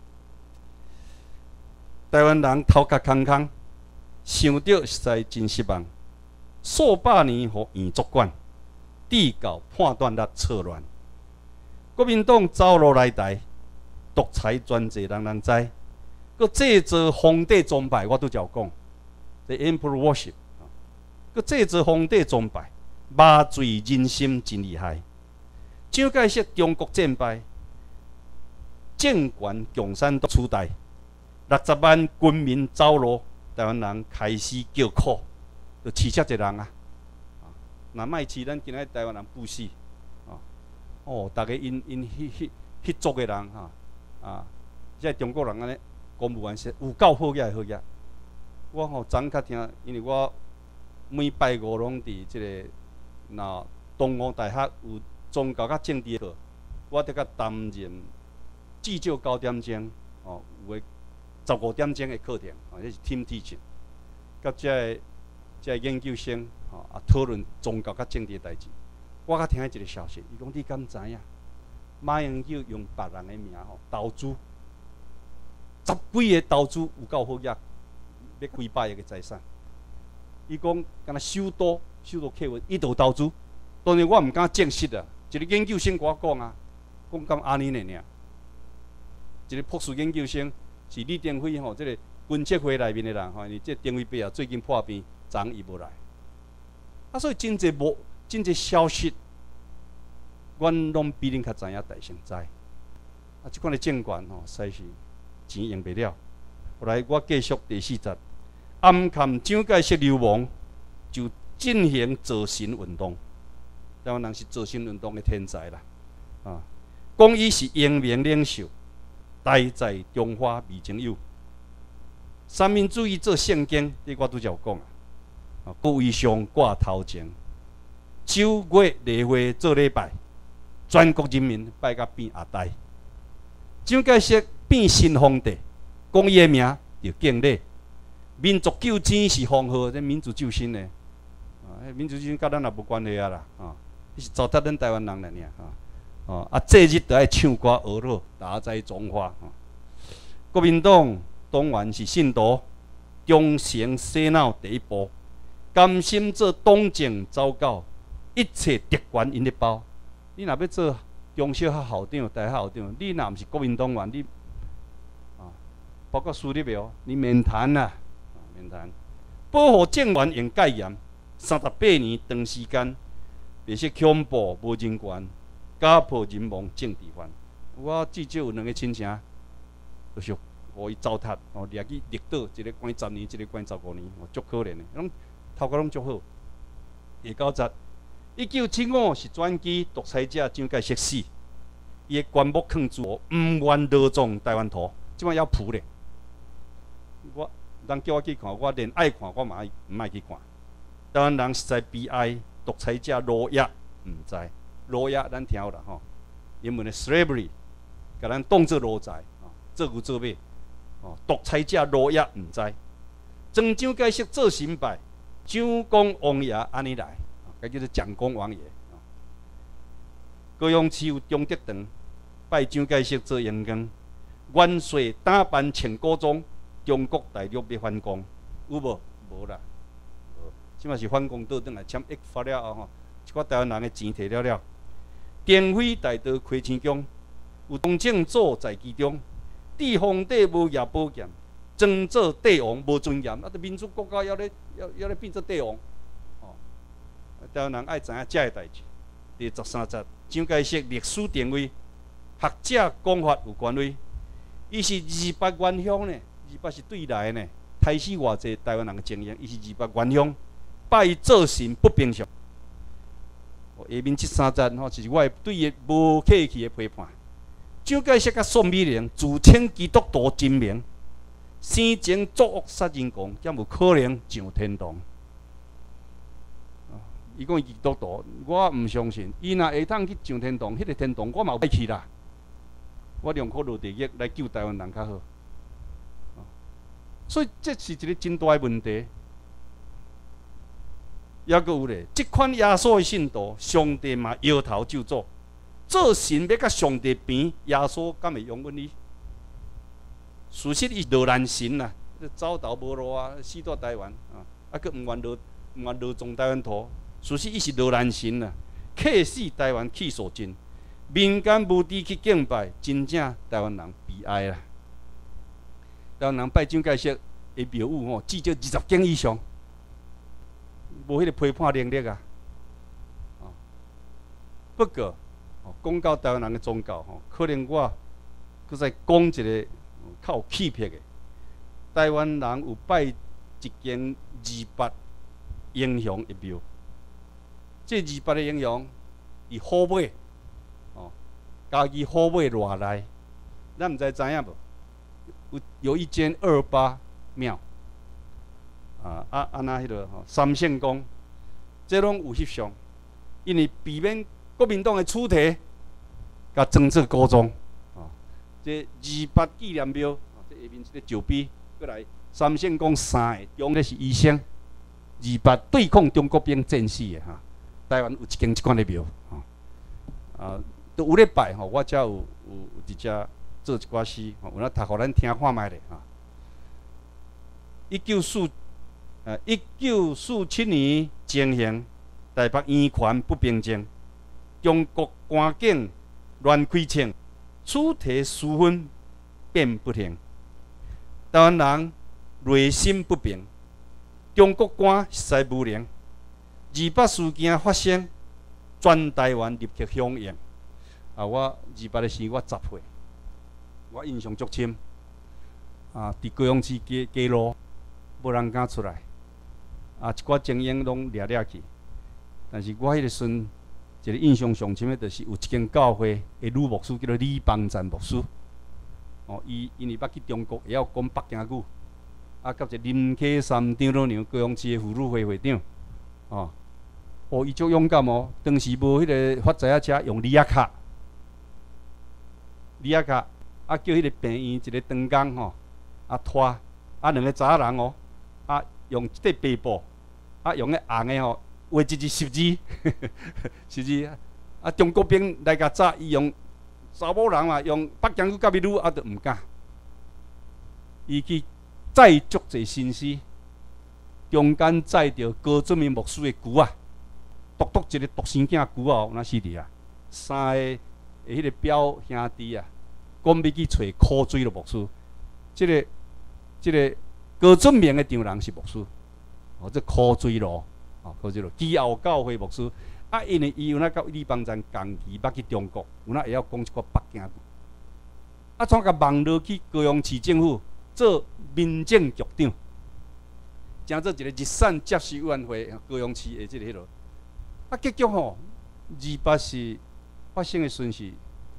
台湾人头壳空空，想到实在真失望。数百年互袁作管，帝教判断力错乱。国民党走路来台，独裁专制人人知。佮制造皇帝崇拜，我拄才有讲。The Emperor Worship， 佮制造皇帝崇拜，麻醉人心真厉害。蒋介石中国战败，政权共产党取代，60万军民走路，台湾人开始叫苦，就饲遮侪人啊！若卖饲咱今仔台湾人不死，大家因迄族的人即中国人安尼公务员是有够好嘢好嘢。我吼昨较听，因为我每拜五拢伫即个那东吴大学有宗教甲政治课，我得甲担任至少9点钟，有诶15点钟的课程，这是 team teaching， 甲这研究生讨论宗教甲政治的代志。我较听一个消息，伊讲你敢知影？马英九用别人的名投资，10几个投资有够好业。要几百亿嘅财产，伊讲敢若首都客运，伊就投资。当然我毋敢证实啊，一个研究生跟我讲啊，讲敢安尼呢？一个博士研究生是李登辉吼，即个军策会内面的人吼，因为即登辉爸啊最近破病，昨伊无来。所以真侪消息，阮拢比恁较知影大成知。即款的政权吼，实在是钱用不了。后来我继续第4节。暗砍蒋介石流亡，就进行造神运动。台湾人是造神运动的天才啦，讲伊是英明领袖，待在中华未曾有。三民主义做圣经，这我拄则有讲啊。各位上挂头前，守月例会做礼拜，全国人民拜甲变阿呆。蒋介石变新皇帝，讲伊的名就敬礼。民族救星是封号，这民族救星呢？民族救星甲咱也无关系啊啦，伊是糟蹋咱台湾人来尔这日就爱唱歌学乐，打在中华。国民党党员是信徒，忠诚洗脑第一步，甘心做党政走狗，一切特权因咧包。你若要做中小学校长、大学校长，你若毋是国民党员，你包括私立的你免谈啦。保护政权用戒严，38年长时间，白色恐怖无人权，家破人亡政治犯。我至少有2个亲戚，就是互伊糟蹋，掠去绿岛，一个关10年，一个关15年，足可怜的，头壳拢足好。第9节，1975是转机独裁者蒋介石死伊的棺木放住，毋愿落葬台湾土，即摆要扑咧。人叫我去看，我连爱看我嘛毋爱去看。台湾人实在悲哀，独裁者罗亚毋知，罗亚咱听有啦吼，英文的 slavery， 甲咱当作奴才，做牛做马，独裁者罗亚毋知。庄蒋介石做神拜，蒋公王爷安尼来，该叫做蒋公王爷。高雄市有中德堂，拜蒋介石做阳光，元帅打扮穿古装，中国大陆要反攻，有无？无啦，无。即嘛是反攻倒转来，签约发了后吼，一寡台湾人的钱摕了了。电飞大道开青宫，有东正祖在其中，帝皇帝无夜宝剑。装做帝王无尊严，啊！民主国家要咧变做帝王，台湾人爱知影这个代志。第13节，蒋介石历史定位，学者讲法有权威。伊是28原乡呢，28是对来呢，杀死偌济台湾人的精英，伊是28原乡，拜伊做神不平常。下面这3节吼，就是我对伊无客气的批判。蒋介石甲宋美龄自称基督徒真名。生前作恶杀人狂，敢有可能上天堂？伊讲伊基督徒，我毋相信。伊若会当去上天堂，迄个天堂我嘛有爱去啦。我用苦落地狱来救台湾人较好。所以这是一个真大的问题。抑阁有咧，即款耶稣的信徒，上帝嘛摇头就做，做神要甲上帝平，耶稣敢会容忍你？事实伊落难神啦，走投无路啊，死在台湾啊，佫毋愿落葬台湾土。事实伊是落难神啦，客死台湾气数尽，民间无地去敬拜，真正台湾人悲哀啦。台湾人拜蒋介石的庙宇吼，至少20间以上，无迄个批判能力啊。不过，讲到台湾人的宗教吼，可能我搁再讲一个。较有气魄的，台湾人有拜一间28英雄的庙，这28个英雄，伊虎尾，家己虎尾偌内，咱毋知影无？有一间28庙，安那迄个三圣宫，这拢有翕相，因为避免国民党的厝题，甲装作高中。这28纪念庙，这下面这个石碑，过来三圣宫3个，中的是医生，28对抗中国兵战死的哈。台湾有一间即款的庙，都有咧拜吼，我才有伫遮做一寡诗，有那读互咱听看卖咧哈。1947年情形，台北完全不平静，中国关境乱开枪。此题私愤变不停，台湾人内心不平，中国官实在无能。28事件发生，全台湾立刻响应。我28的时我10岁，我印象足深。伫高雄市街路，无人敢出来。一寡精英拢掠去，但是我迄个阵。一个印象上深的，就是有一间教会的女牧师叫做李邦赞牧师。伊因为捌去中国，会晓讲北京语。甲一个林启三长老娘高雄市的妇女会会长。伊足勇敢哦。当时无迄个发财车，用李亚卡，叫迄个病院一个长工吼，拖2个查人哦，用一块白布，用个红的吼。画一字十字，十字中国兵来甲炸，伊用查某人嘛，用北京语甲秘鲁，就毋敢。伊去载足侪新尸，中间载着高准明牧师的牛啊，独一个独生囝牛啊，有哪死伫啊？3个迄个表兄弟啊，讲要去找苦水的牧师。即个高准明的丈人是牧师，这苦水路。或者基后教会牧师，因为伊有那甲李邦赞同期捌去中国，有那会晓讲一寡北京语，怎甲网落去高雄市政府做民政局长，正做一个日产接收委员会高雄市的即个迄落，结局吼，28是发生的顺序，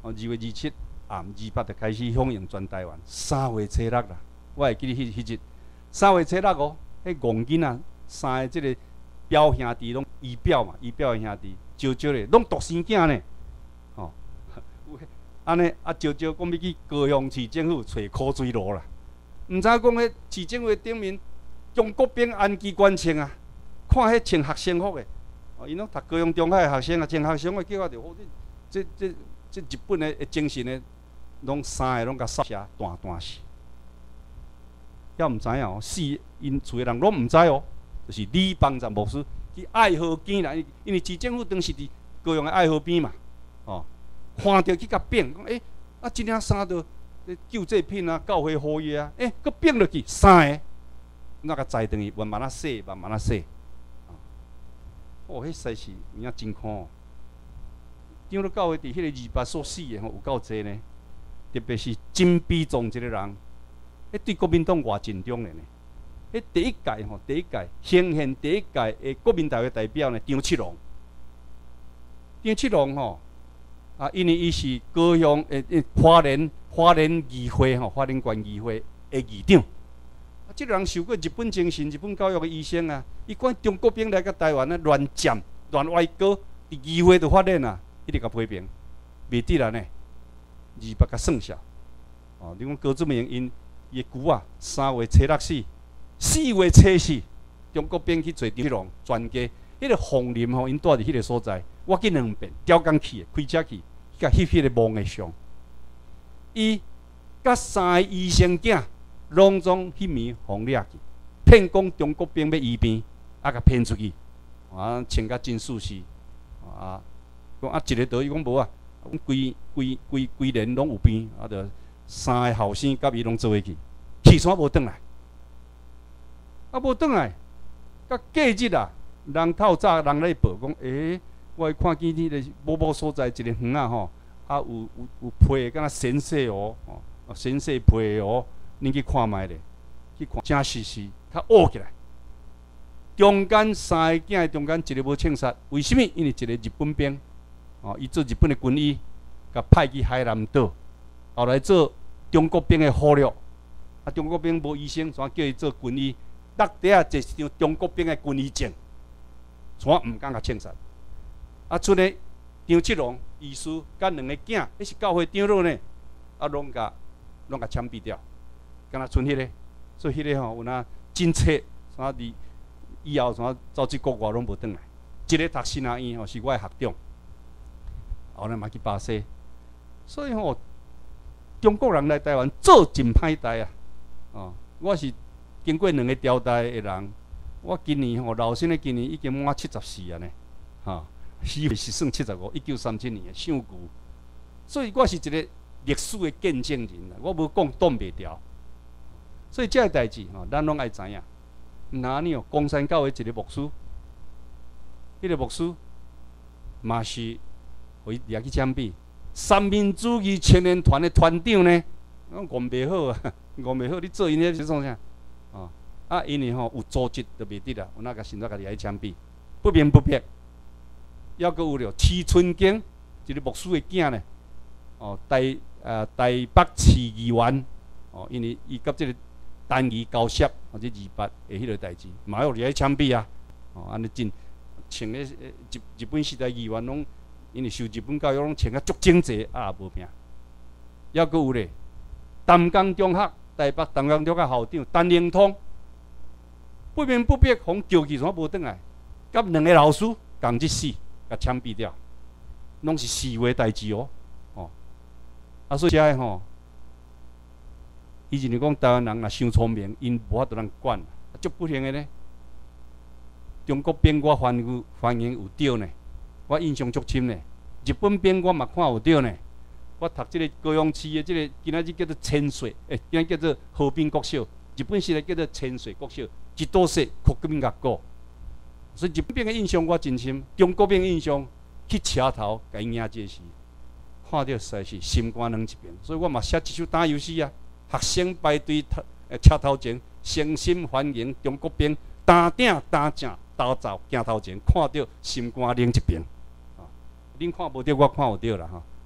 2月27暗28就开始响应全台湾。3月初6啦，我会记得迄日3月初6哦，迄戆囡仔3个即个表兄弟拢姨表嘛，姨表的兄弟，招招咧，拢独生囝呢，吼、安尼啊，招招讲要去高雄市政府找苦水路啦，毋知讲迄市政府顶面中国兵安机关穿啊，看迄穿学生服的，因拢读高雄中海的学生啊，穿学生服，叫我着好，这日本的精神的，拢3个拢甲杀下断死，也毋知影哦，死因厝的人拢毋知哦。就是李邦赞牧师去爱河边啦，因为市政府当时伫高雄的爱河边嘛，哦，看到去甲变，讲啊，即领衫着救济品啊，教会好嘢啊，佮变落去3个，那甲载转去，慢慢洗，慢慢洗，哦，迄实是有影真看哦。长老教会伫迄个28所死的吼，有够济呢，特别是真比重一个人，迄对国民党偌尽忠的呢。迄第一届兴宪第一届的国民党的代表呢，张七郎。张七郎吼啊，因为伊是高雄花莲议会吼，花莲县议会的议长。啊，即个人受过日本精神、日本教育的医生啊，伊看中国兵来到台湾啊，乱占、乱歪歌，伫议会就发现啊，一直甲批评，袂得啦呢，28甲算小。哦，你讲高志明因伊的舅啊，3月初6死。4月初4，中国兵去找张七郎专家，迄个凤林吼，因住伫迄个所在，我去2遍，调工去，开车去，甲迄个梦的相，伊甲3个医生囝，拢总迄暝互掠去，骗讲中国兵要医病，啊，甲骗出去，啊，穿甲真舒适，啊，讲啊，一个倒伊讲无啊，规年拢有病，啊，着3个后生甲伊拢做伙去，去山无转来。啊，无转来，甲隔日啊，人透早人来报讲，我看见迄个某所在一个园啊吼，啊有批敢若神社哦，神社批哦，恁去看卖咧，去看真实是较乌起来。中间3个囝中间一个无枪杀，为什么？因为一个日本兵，哦，伊做日本的军医，甲派去海南岛，后来做中国兵的俘虏，啊，中国兵无医生，所以叫伊做军医。落地啊，坐一张中国兵的军医证，所以毋敢甲枪杀。啊，剩个张七郎医师甲2个囝，迄是教会长老呢，啊，拢甲枪毙掉。敢若剩迄个，所以迄个吼有哪真册，啥伫以后啥走去国外拢无转来。一个读新学院吼，是我的学长，后来嘛去巴西。所以吼，中国人来台湾做真歹代啊！哦，我是。经过2个朝代的人，我今年吼老身的今年已经满74啊呢，哈，虚岁是算75，1937年的上旧，所以我是一个历史的见证人啦，我无讲挡袂牢。所以这个代志吼，咱拢爱知影。哪里哦，公山教会一个牧师，迄个牧师嘛是互伊掠去枪毙。三民主义青年团的团长呢，讲袂好啊，讲袂好，你做因迄是创啥？啊，因为吼有组织就袂得啦，有哪个现在家己来枪毙，不明不白。还佫有了徐春景，一个牧师的囝呢，哦，台北市议员，哦，因为伊甲即个单义交涉或者28的迄个代志，嘛有来枪毙啊，哦，安尼真穿个日本时代议员拢，因为受日本教育拢穿啊足整齐，啊无命。还佫有咧，淡江中学台北淡江中学校长陈灵通。不明不白，互叫去，怎无转来？甲2个老师共一死，甲枪毙掉，拢是4月代志哦。哦，啊，所以遮个吼，以前你讲台湾人若伤聪明，因无法度通管，足不幸的呢。中国兵我反映有对呢，我印象足深呢。日本兵我嘛看有对呢。我读即个高雄市的即个，今仔日叫做千岁，今仔叫做和平国小，日本时代叫做千岁国小。一多些国民学校，所以日本兵的印象我真深，中国兵的印象去车头甲伊赢这时，看到实在是心肝软一边。所以我嘛写一首打油诗啊，学生排队车头前，诚心欢迎中国兵，担鼎担正斗走行头前，看到心肝冷一边。啊，恁看无到，我看有到啦哈。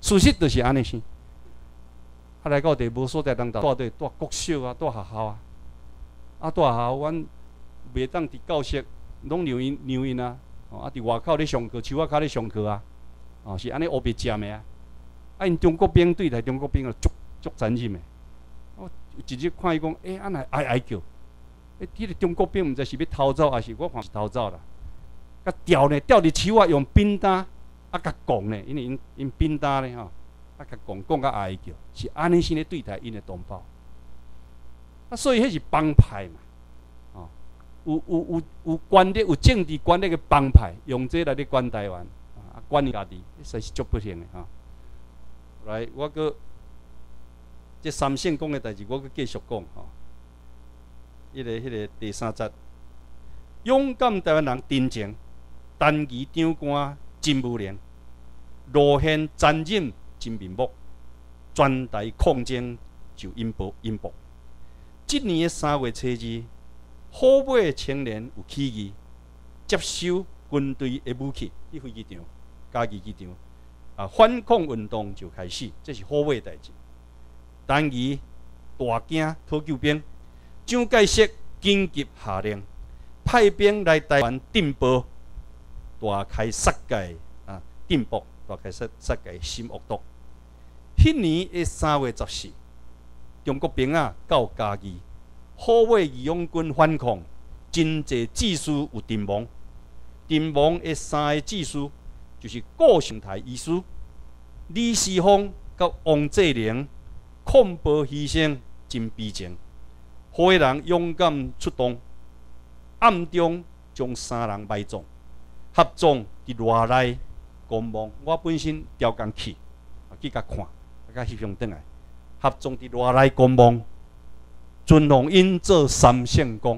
事实就是安尼生。啊，来到地无所在人住伫国小啊，住学校啊，住学校阮袂当伫教室，拢让因啊，啊伫外口咧上课，树仔骹咧上课啊，是安尼乌白占的啊。因中国兵对待中国兵啊，足残忍的。我一日看伊讲，安尼哀叫，迄个中国兵毋知是要逃走，还是我看是逃走啦。甲吊伫树啊，用扁担甲讲呢，因为因扁担咧吼。甲讲甲哀叫，是安尼先咧对待因的同胞。所以迄是帮派嘛，有权力、有政治权力的帮派，用这来咧管台湾，管家己，实是足不幸的来，我搁这三线讲的代志，我搁继续讲迄个第3节，勇敢台湾人真情，单旗长官真无良，路线残忍。真面目，全台抗争就引爆。今年的3月初2，虎尾青年有起义，接收军队的武器，去飞机场、嘉义机场，反抗运动就开始，这是虎尾代志。单于大惊讨救兵，蒋介石紧急下令，派兵来台湾镇暴，大开杀戒镇暴，大开杀戒新恶毒。迄年的3月14，中国兵到嘉义，虎尾义勇军反抗，真侪志士有阵亡。阵亡的3个志士，就是顾成台医师、李世芳甲王志玲，抗暴牺牲真悲情。虎尾人勇敢出动，暗中将3人埋葬，合葬伫偌内公墓。我本身调工去甲看。甲翕相转来，合葬伫偌内公墓，尊奉因做三圣公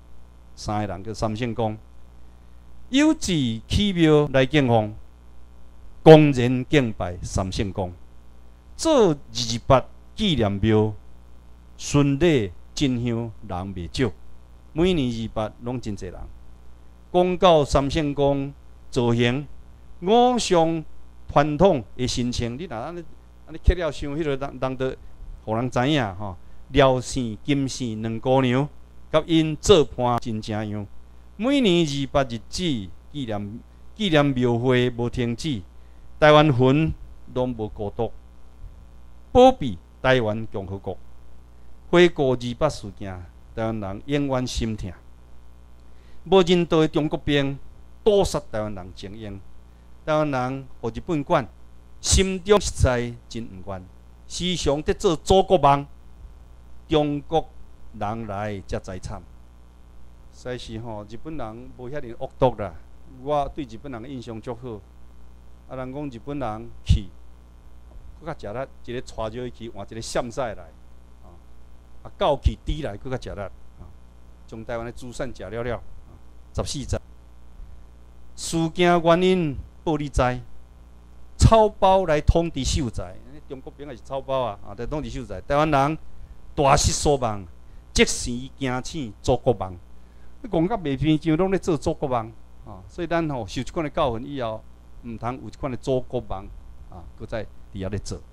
，3个人叫三圣公。有志起庙来敬奉，公然敬拜三圣公，做28纪念庙，顺礼进香人袂少，每年28拢真侪人。讲到三圣公造型，偶像传统的神情，你若安尼刻了像迄个人着，互人知影吼。廖姓、金姓两姑娘，甲因做伴真正样。每年28日子纪念庙会无停止，台湾魂拢无孤独，保庇台湾共和国。回顾28事件，台湾人永远心痛。无人道的中国兵屠杀台湾人精英，台湾人互日本管。心中实在真毋愿，时常在做祖国梦。中国人来才知惨，实是吼，日本人无遐尼恶毒啦。我对日本人印象足好。人讲日本人去，搁较食力，一个带着伊去换一个钿屎来，狗去猪来，搁较食力，将台湾的资产食了14载。事件原因报你知。草包来统治秀才，中国兵也是草包来统治秀才。台湾人大失所望，即时惊醒祖国梦。你讲甲袂偏像拢咧做祖国梦所以咱受即款的教训以后，毋通有即款的祖国梦搁再伫遐咧做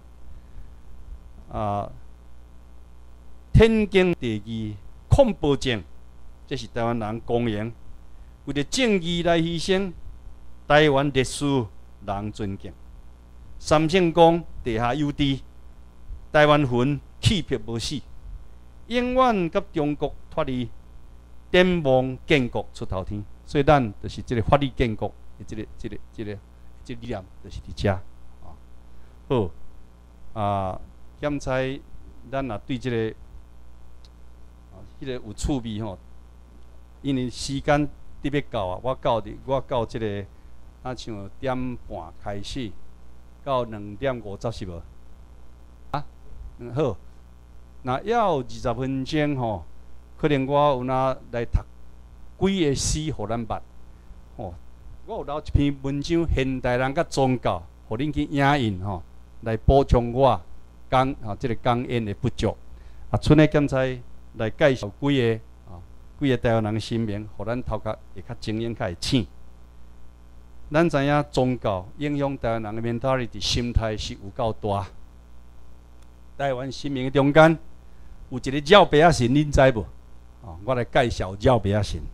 天经地义抗暴症，这是台湾人公营，为了正义来牺牲，台湾历史。人尊敬，三圣公地下有地，台湾魂气魄无死，永远甲中国脱离，展望建国出头天。所以咱就是这个法律建国的这个理念，就是伫遮好检猜咱若对这个迄个有趣味吼，因为时间得要到我到这个。像1:30开始，到2:50是无？好，那还有20分钟吼，可能我有来读几个诗，互咱捌。我有留一篇文章《现代人甲宗教》，互恁去影印来补充我这个讲演的不足。剩的检猜来介绍几个台湾人的新名，互咱头壳会较精英，较会醒。 咱知影宗教影响台湾人的 mentality 心态是有够大。台湾新民中间有一个鸟伯仔神，恁知无？我来介绍鸟伯仔神。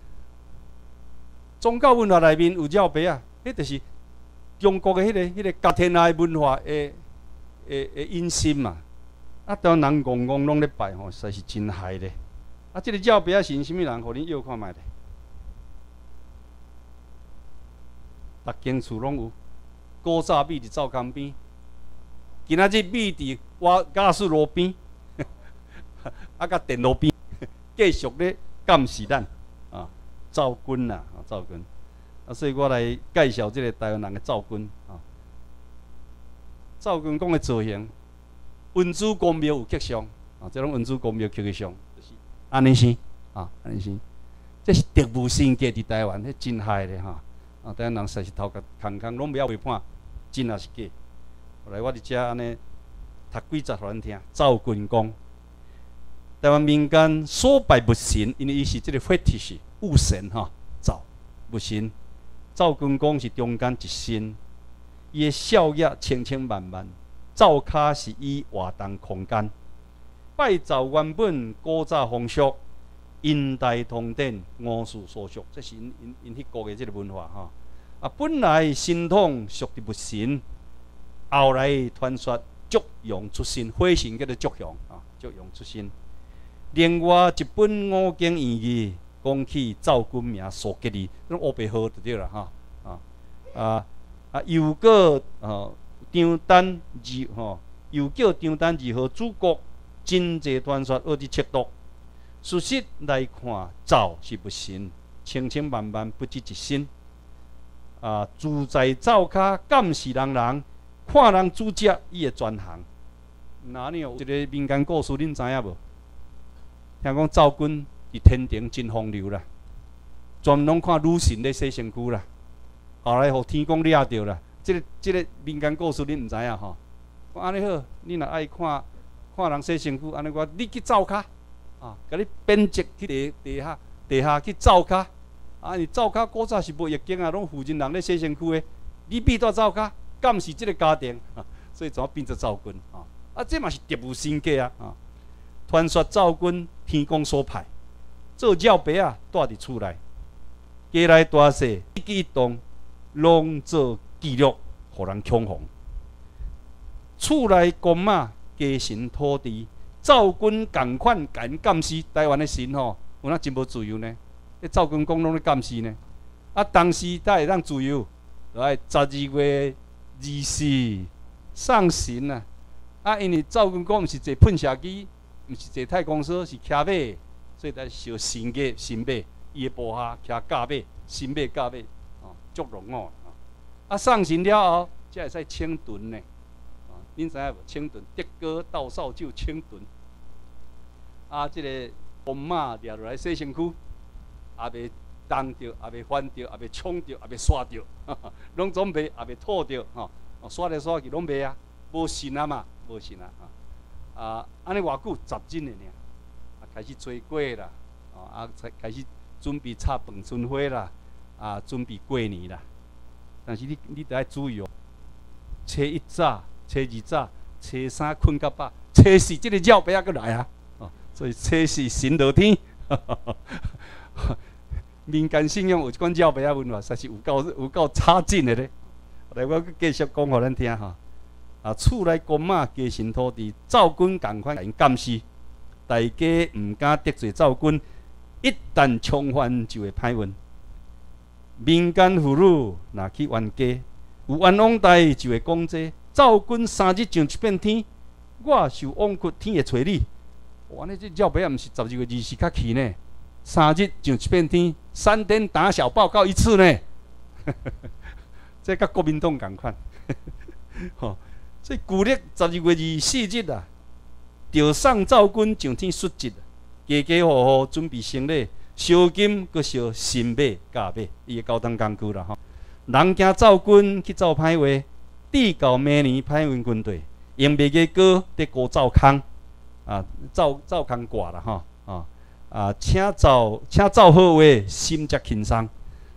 宗教文化内面有鸟伯仔，迄就是中国的迄个家天下文化的因心嘛。啊，台湾人戆戆拢咧拜吼，实在是真害咧。啊，即个鸟伯仔神，啥物人？互恁摇看觅咧。逐间厝拢有，古早米伫灶工边，今仔日米伫驾驶路边，啊，甲电路边，继续咧监视咱啊，灶君啦，灶君。啊，所以我来介绍即个台湾人的灶君啊。灶君讲的造型，文殊公庙有刻像啊，这种文殊公庙刻的像，就是安尼生啊，安尼生，这是特务性格伫台湾，迄真害咧哈。啊，台湾人实在是头壳空空，拢不晓会判真还是假。后来我伫遮安尼读几集互咱听。灶君讲，台湾民间所拜木神，因为伊是即个 fetish 物神哈，灶木神。灶君讲是中间一身，伊的笑靥千千万万，灶骹是以活动空间。拜灶原本古早风俗。因代通典，五世所属，这是因迄国的即个文化哈。啊，本来神统属于木神，后来传说祝融出身，火神叫做祝融啊，祝融出身。另外一本五经言语讲起灶君名所吉哩，种乌白号就对啦哈。又个张丹二又叫张丹二号主角，真济传说学伫切读。事实来看，灶是木神，千千万万不止一身。住在灶骹，监视人，看人煮食，伊的专行。那呢有一个民间故事，恁知影无？听讲灶君伫天庭真风流啦，专门拢看女神咧洗身躯啦。后来互天公掠着啦。这个民间故事恁毋知影吼？安尼好，你若爱看人洗身躯，安尼我你去灶骹。甲你编辑去地下去灶骹，你灶骹古早是无液晶啊，拢负责人咧洗身躯的，你秘到灶骹，监视即个家庭，所以怎变做灶君这嘛是特务性格啊！传说灶君天公所派，做鸟伯仔住伫厝内，家内大细一举一动，拢做记录，互人恐慌。厝内公妈家神土地。灶君共款甲监视台湾的神吼，有哪真无自由呢？迄灶君讲拢咧监视呢。当时才会当自由，就爱12月24送神因为灶君讲毋是坐喷射机，毋是坐太空梭，是骑马，所以才小神嘅神马，伊的部下骑甲马，神马甲马，足龙送神了后，才会使清屯呢。恁知影无？清屯，德哥倒扫帚清屯。即个公马掠落来洗身躯，也袂冻着，也袂翻着，也袂冲着，也袂刷着，拢总袂，也袂吐着刷来刷去拢袂无神嘛，无神安尼偌久10日的尔，开始做果啦，开始准备插饭春花啦，准备过年啦。但是你得爱注意初一早、初二早、初三困到饱，初四即个鸟伯仔佫来所以初四神落天，民间信仰有一款鸟伯仔文化，实是有够差劲的咧。来，我继续讲互咱听厝内公妈家神土地，灶君共款因监视，大家毋敢得罪灶君，一旦冲犯就会歹运。民间妇女若去冤家，有冤枉代就会讲这灶君3日上一片天，我受枉屈，天会找你。安尼这鸟伯仔毋是12月24较去呢，3日上一片天，3天打小报告一次呢。这甲国民党共款。所以旧历12月24日着送灶君上天述职，家家户户准备生礼，烧金佮烧神马、甲马，伊个交通工具啦人惊灶君去造歹话，递到明年歹运军队，用袂个歌得过灶空。灶空挂啦请灶好话，心则轻松。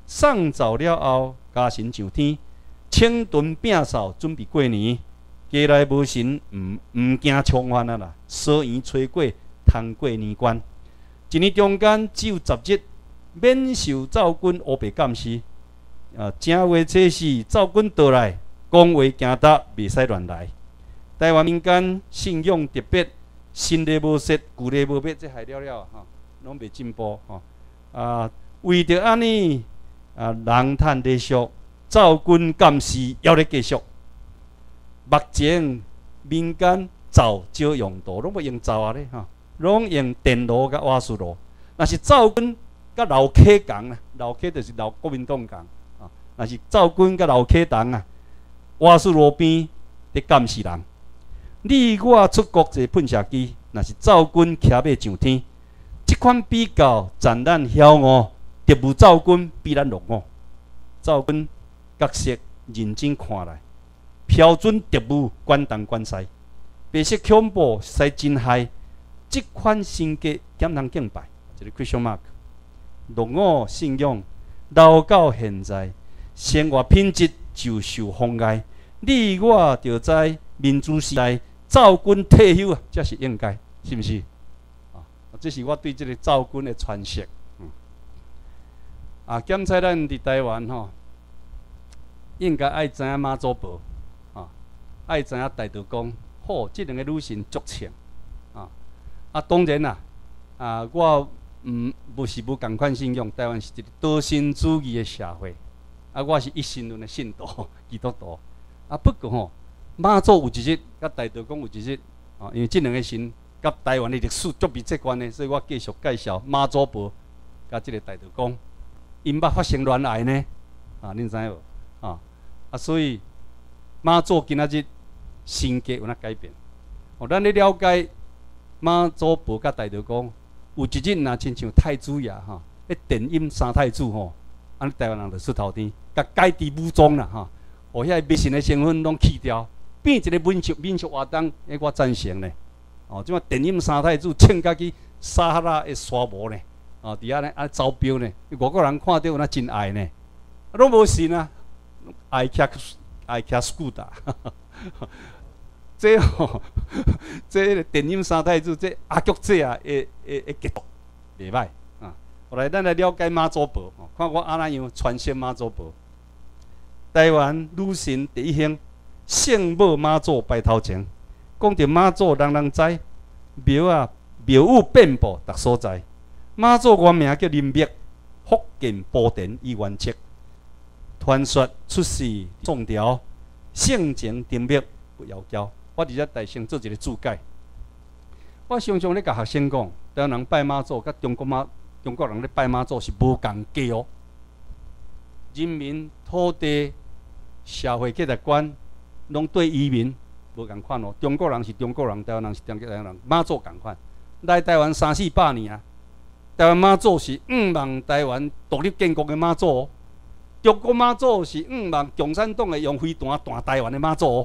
送走了后，家神上天，清炖饼扫，准备过年。家内无神，毋惊冲犯啊啦！烧圆炊粿，通过年关。一年中间只有10日，免受灶君乌白监视。正月初四，灶君到来，讲话行达，袂使乱来。台湾民间信仰特别，新历无说，旧历无灭，这害了哈，拢袂进步哈。为着安尼，人趁地俗，灶君监视还咧继续。目前民间灶少用途，拢要用灶啊咧哈，拢用电炉甲瓦斯炉。若是灶君甲老客共啊，老客就是老国民党共啊。若是灶君甲老客同啊，瓦斯炉边咧监视人。你我出国坐喷射机，若是灶君骑马上天，即款比较残咱晓悟，特务灶君比咱落伍。灶君角色认真看来。标准特务管东管西，白色恐怖使真害，即款性格点通敬拜？这个 question mark。落伍信仰留到现在，生活品质就受妨碍。你我着知民主时代灶君退休啊，才是应该，是毋是？这是我对这个灶君的传说。检测咱伫台湾吼，应该爱知影妈祖婆。爱知影大道公，好，即两个女神足像当然啦，我无是无共款信仰，台湾是一个多神主义的社会，我是一神论的信徒，基督徒，不过吼，妈祖有一日，甲大道公有一日，因为即两个神甲台湾的历史足密切关的，所以我继续介绍妈祖婆甲即个大道公，因捌发生恋爱呢，恁知影无？所以妈祖今仔日。性格有哪改变？咱咧了解妈祖婆甲大道公，有一日若亲像太子爷哈，咧电音三太子吼，安尼台湾人就出头天，甲改伫武装啦哈，遐迷信的身份拢去掉，变一个民俗活动，我赞成咧。即摆电音三太子穿甲去撒哈拉的沙漠咧，伫遐咧招标咧，外国人看到有哪真爱呢？拢无信啊，爱骑 scooter。这这电音三太子，这阿菊姐啊，会结束，袂歹啊。后来咱来了解妈祖婆，看我安怎样传承妈祖婆。台湾女神第一兄，圣母妈祖拜头前。讲到妈祖，人人知，庙宇遍布逐所在。妈祖原名叫林密，福建莆田医院籍。传说出世宋朝，性情沉默不妖娇。我伫遮大声做一个注解。我常常咧甲学生讲，台湾人拜妈祖，甲中国人咧拜妈祖是无共价哦。人民、土地、社会价值观，拢对移民无共款哦。中国人是中国人，台湾人是台湾人，妈祖共款。来台湾300-400年啊，台湾妈祖是望台湾独立建国的妈祖哦。中国妈祖是望共产党会用飞弹弹台湾的妈祖哦。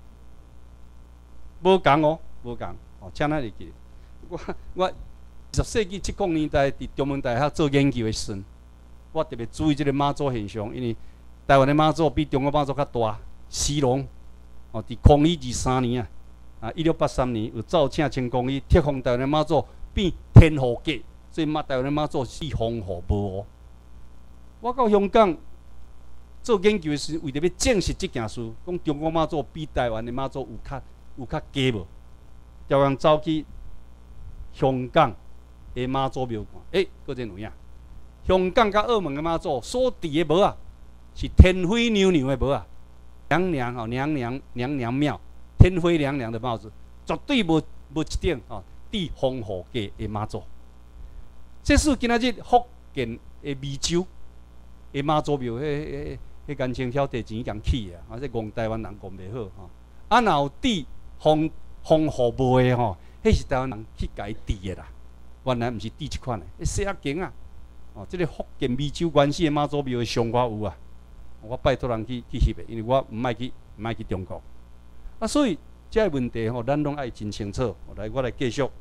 无共哦，无共哦，请咱会记。我20世纪70年代伫中文大学做研究的时阵，我特别注意这个妈祖现象，因为台湾的妈祖比中国妈祖较大。西隆伫康熙23年1683年有造请清光义贴封台湾的妈祖变天护价，所以台湾的妈祖是封号无哦。我到香港做研究的时，为着要证实这件事，讲中国妈祖比台湾的妈祖有较低无？调人走去香港的妈祖庙看，搁真有影。香港甲澳门的妈祖所伫的庙是天妃娘娘的庙娘娘庙，天妃娘娘的帽子，绝对无一顶戴风护架的妈祖。这是今仔日福建的湄洲的妈祖庙，迄间青晓地钱共起啊，这戆台湾人戆袂好若有戴风护帽的迄是台湾人去家戴的啦。原来毋是戴即款的，细仔间啊，这个福建湄洲原始的妈祖庙的上我有啊。我拜托人去翕的，因为我毋爱去中国。所以这个问题咱拢爱真清楚。我来继续。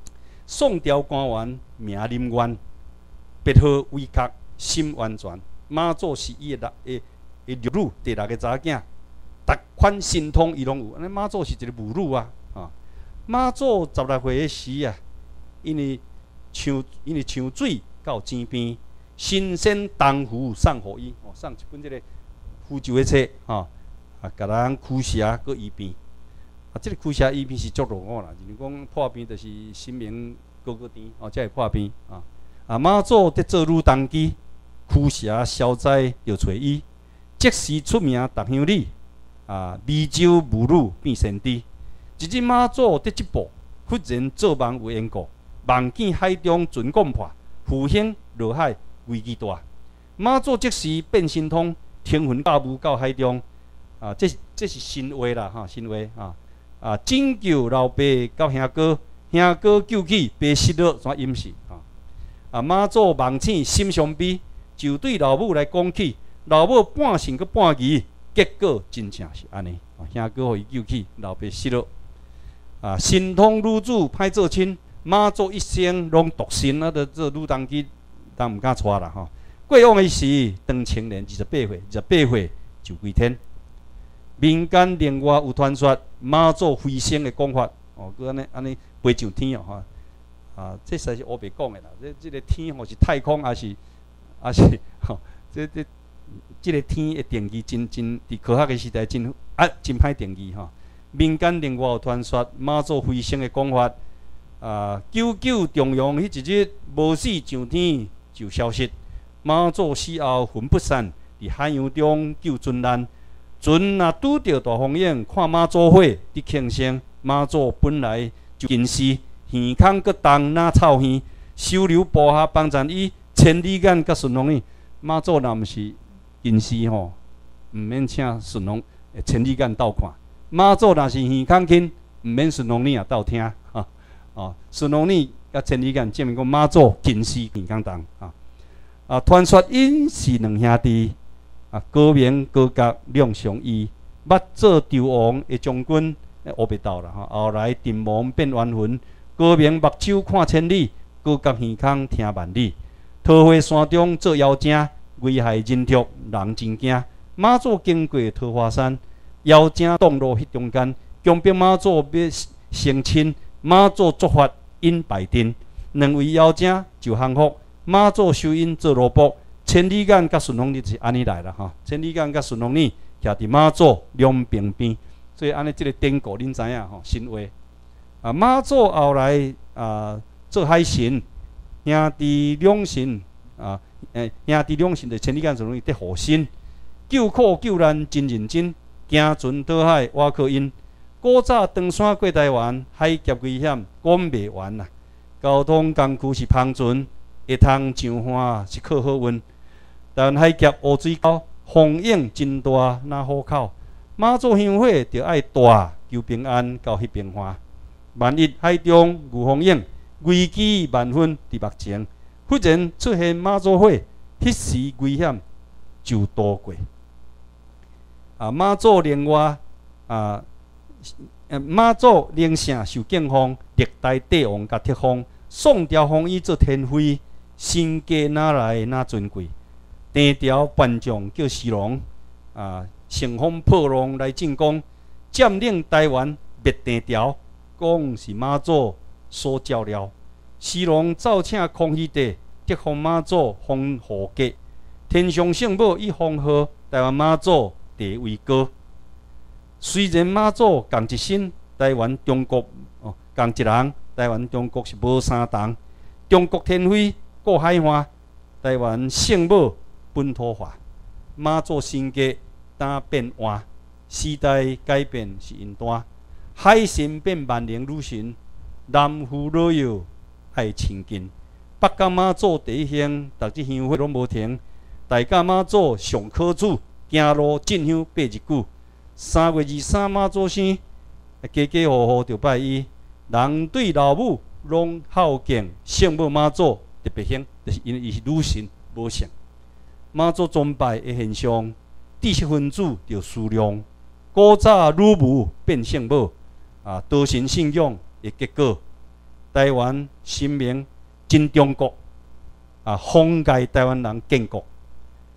宋朝官员名林渊，别号韦确，心完全。 妈祖是伊的六女第六个查囝，逐款神通伊拢有。安尼妈祖是一个母女啊！妈祖16岁的时啊，因为抢水到井边，神仙东符送互伊，送一本即个符咒的册，甲人驱邪搁医病。即个驱邪医病是足落伍啦，就是讲破病就是神明高甜，才会破病妈祖伫做女当机，驱邪消灾着找伊，即时出名逐乡里湄洲母女变先知。一日妈祖伫即步，忽然做梦有缘故，梦见海中船讲破，复兴落海危机大。妈祖即时变神通，天魂驾雾到海中这是神话啦神话拯救老爸到兄哥，兄哥救起爸失落怎淹死妈祖梦醒心伤悲，就对老母来讲起，老母半信搁半疑，结果真正是安尼兄哥互伊救起，老爸失落神通女子歹做亲，妈祖一生拢独身做女当机，当毋敢娶啦过往的时，当青年28岁就归天。民间另外有传说妈祖飞升的讲法佮安尼飞上天这实是乌白讲的啦。这个天是太空还是这个天的定义真伫科学的时代真歹定义民间另外有传说妈祖飞升的讲法九九重阳迄一日无死上天就消失，妈祖死后魂不散，伫海洋中救船难。船若拄着大风涌，看妈祖火伫庆生，妈祖本来就近视，耳孔搁重若臭耳，收留部下帮衬伊千里眼甲顺风耳。妈祖若毋是近视毋免请顺风千里眼斗看。妈祖若是耳孔轻，毋免顺风耳也斗听顺风耳甲千里眼证明讲妈祖近视耳孔重传说因是两兄弟。高明高觉两相依，捌做碉王的将军，乌白斗啦后来阵亡变冤魂。高明目睭看千里，高觉耳孔听万里。桃花山中做妖精，危害人畜，人真惊。妈祖经过桃花山，妖精挡路迄中间，强迫妈祖要成亲。妈祖作法引败阵，两位妖精就降服。妈祖收因做奴仆。千里眼甲顺风耳是安尼来啦千里眼甲顺风耳徛伫妈祖两边边，所以安尼即个典故恁知影神话妈祖后来做海神，兄弟两神兄弟两神就千里眼顺风耳得护身，救苦救难真认真，行船倒海挖靠因。古早登山过台湾，海劫危险讲袂完啦。交通工具是篷船，会通上岸是靠好运。但海劫乌水高，风涌真大，若虎口。妈祖香火着爱大，求平安到迄边岸。万一海中有风涌，危机万分伫目前。忽然出现妈祖火，迄时危险就躲过。妈祖另外妈祖灵性受敬奉，历代帝王甲册封，宋朝封伊做天妃，身价哪来哪尊贵。第条band将叫西龙乘风破浪来进攻，占领台湾灭第条，讲是妈祖所照料。西龙奏请康熙帝特封妈祖封护国，天上圣母以封号，台湾妈祖地位高。虽然妈祖共一身，台湾中国共一人，台湾中国是无相同。中国天妃过海岸，台湾圣母本土化，妈祖身价单变换，时代改变是因端。海神变万灵女神，男妇老幼爱亲近。北港妈祖第一香，逐日香火拢无停。大甲妈祖上可取，行路进香8日久。3月23妈祖生，家家户户着拜伊。人对老母拢孝敬，圣母妈祖特别香，就是因为伊是女神，无像。妈祖崇拜的现象，知识分子着思量。古早女巫变圣母，多神信仰的结果。台湾神明真中国，封盖台湾人建国。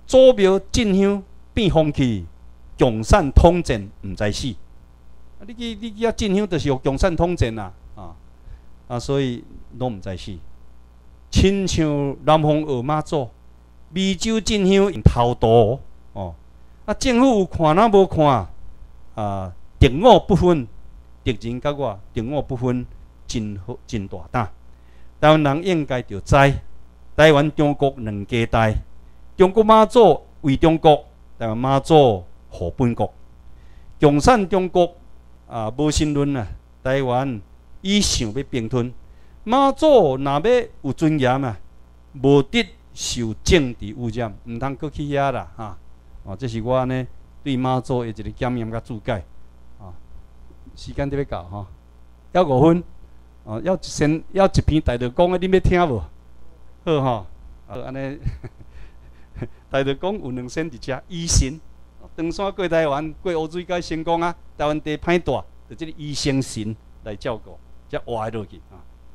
祖庙进香变风气，共产统战毋知死。你去进香，就是共产统战所以拢毋知死。亲像南方二妈祖，湄洲进香用偷渡政府有看哪无看敌我不分，敌人甲我敌我不分，真大胆。台湾人应该着知，台湾中国两家代，中国妈祖为中国，台湾妈祖护本国。共产中国无神论台湾伊想要并吞。妈祖若要有尊严无得受政治污染，毋通搁去遐啦这是我呢对妈祖的一个检验甲注解时间都要到还5分要一篇大道讲的，你要听无？好安尼大道讲有2仙伫遮，医神长山过台湾，过乌水街成功台湾地歹大，就即个医生神来照顾，才活落去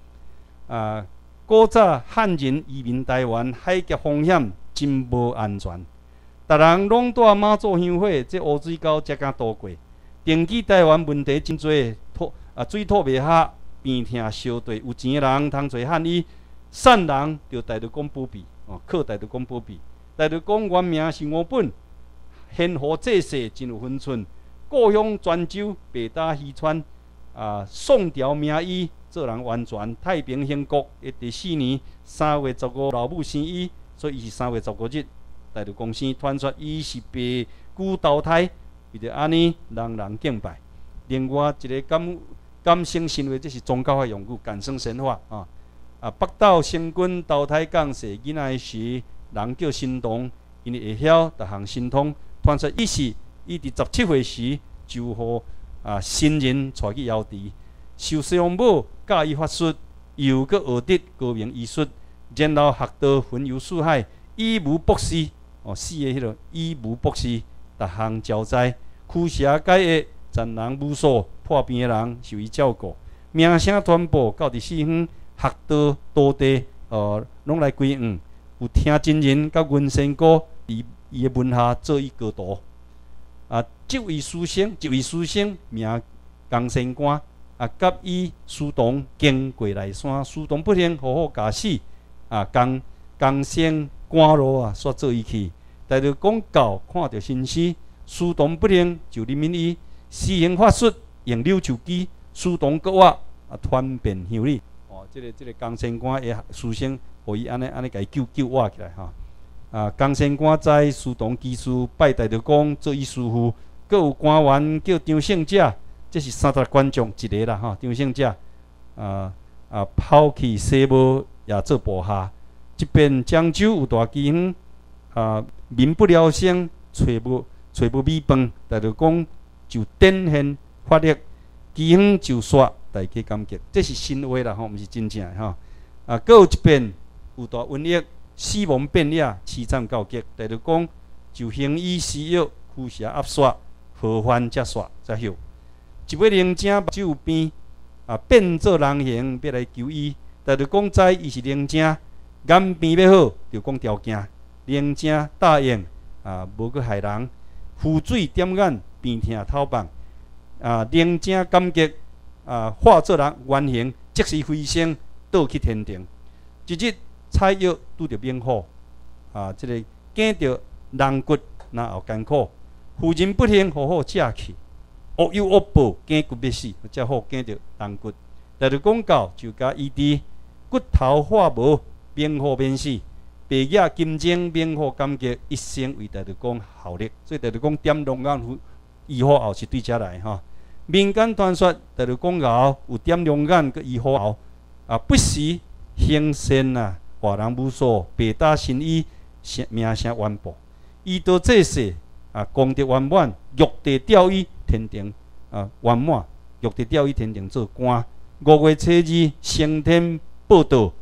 古早汉人移民台湾，海峡风险真无安全，逐人拢带妈祖香火，这乌水沟才敢渡过。定期台湾问题真多，水土袂合，病痛相对，有钱的人通做汉医，善人就大道公保庇靠大道公保庇。大道公原名是吴本，献乎济世真有分寸，故乡泉州北打渔川宋朝名医。做人完全太平兴国的第4年3月15老母生伊，所以伊是3月15日。大道公生传说伊是白骨投胎，为着安尼人人敬拜。另外一个感生神话，这是宗教的用语，感生神话北斗星君投胎降世囡仔时，人叫神童，因为会晓逐项神通。传说伊伫17岁时就互神人带去遥地。受西王母教伊法术，又搁学得高明医术，然后学道魂游四海，以无博士死的迄个以无博士，逐项交在驱邪解厄，全人无数，破病的人受伊照顾，名声传播到伫四方，学道道地拢来归往，有听真人甲文仙哥伫伊的门下做伊高徒这位书生名江仙官。甲伊师同经过内山，师同不幸好好驾驶江仙赶路煞做伊去。大道公教看到新师，师同不幸就怜悯伊，施行法术用柳树枝，师同搁我传遍乡里。这个江仙官的师生，互伊安尼甲伊救活起来江仙官在师同基础拜大道公做伊师父，搁有官员叫张胜者。这是三大观众一个啦张胜者抛弃西母也做部下，即边漳州有大饥荒民不聊生，找无米饭，大道公就展现法力，饥荒就煞，大家感激。这是神话啦毋是真正的搁有一边有大瘟疫，死亡变野，凄惨告急，大道公就行医施药，驱邪压煞，好翻才煞才休。一尾灵精目睭有病变做人形，要来求医。大道公知伊是灵精，眼病要好，就讲条件。灵精答应无去害人，浮水点眼，病痛透放灵精感激化作人原形，即时飞升倒去天庭。一日采药拄着猛虎这个见着人骨然后艰苦，妇人不幸好好食去。恶有恶报，见骨要死，才好见着人骨。大道公教就甲医治，骨头化无，免虎免死。白野金睛，免虎感激，一生为大道公效力。所以大道公点龙眼医好后是对遮来民间传说大道公后有点龙眼佮医好后不时行善活人无数，白打神医，名声远播。医道这世功德圆满，玉帝调伊天庭圆满，玉帝调伊天庭做官。5月初2升天报道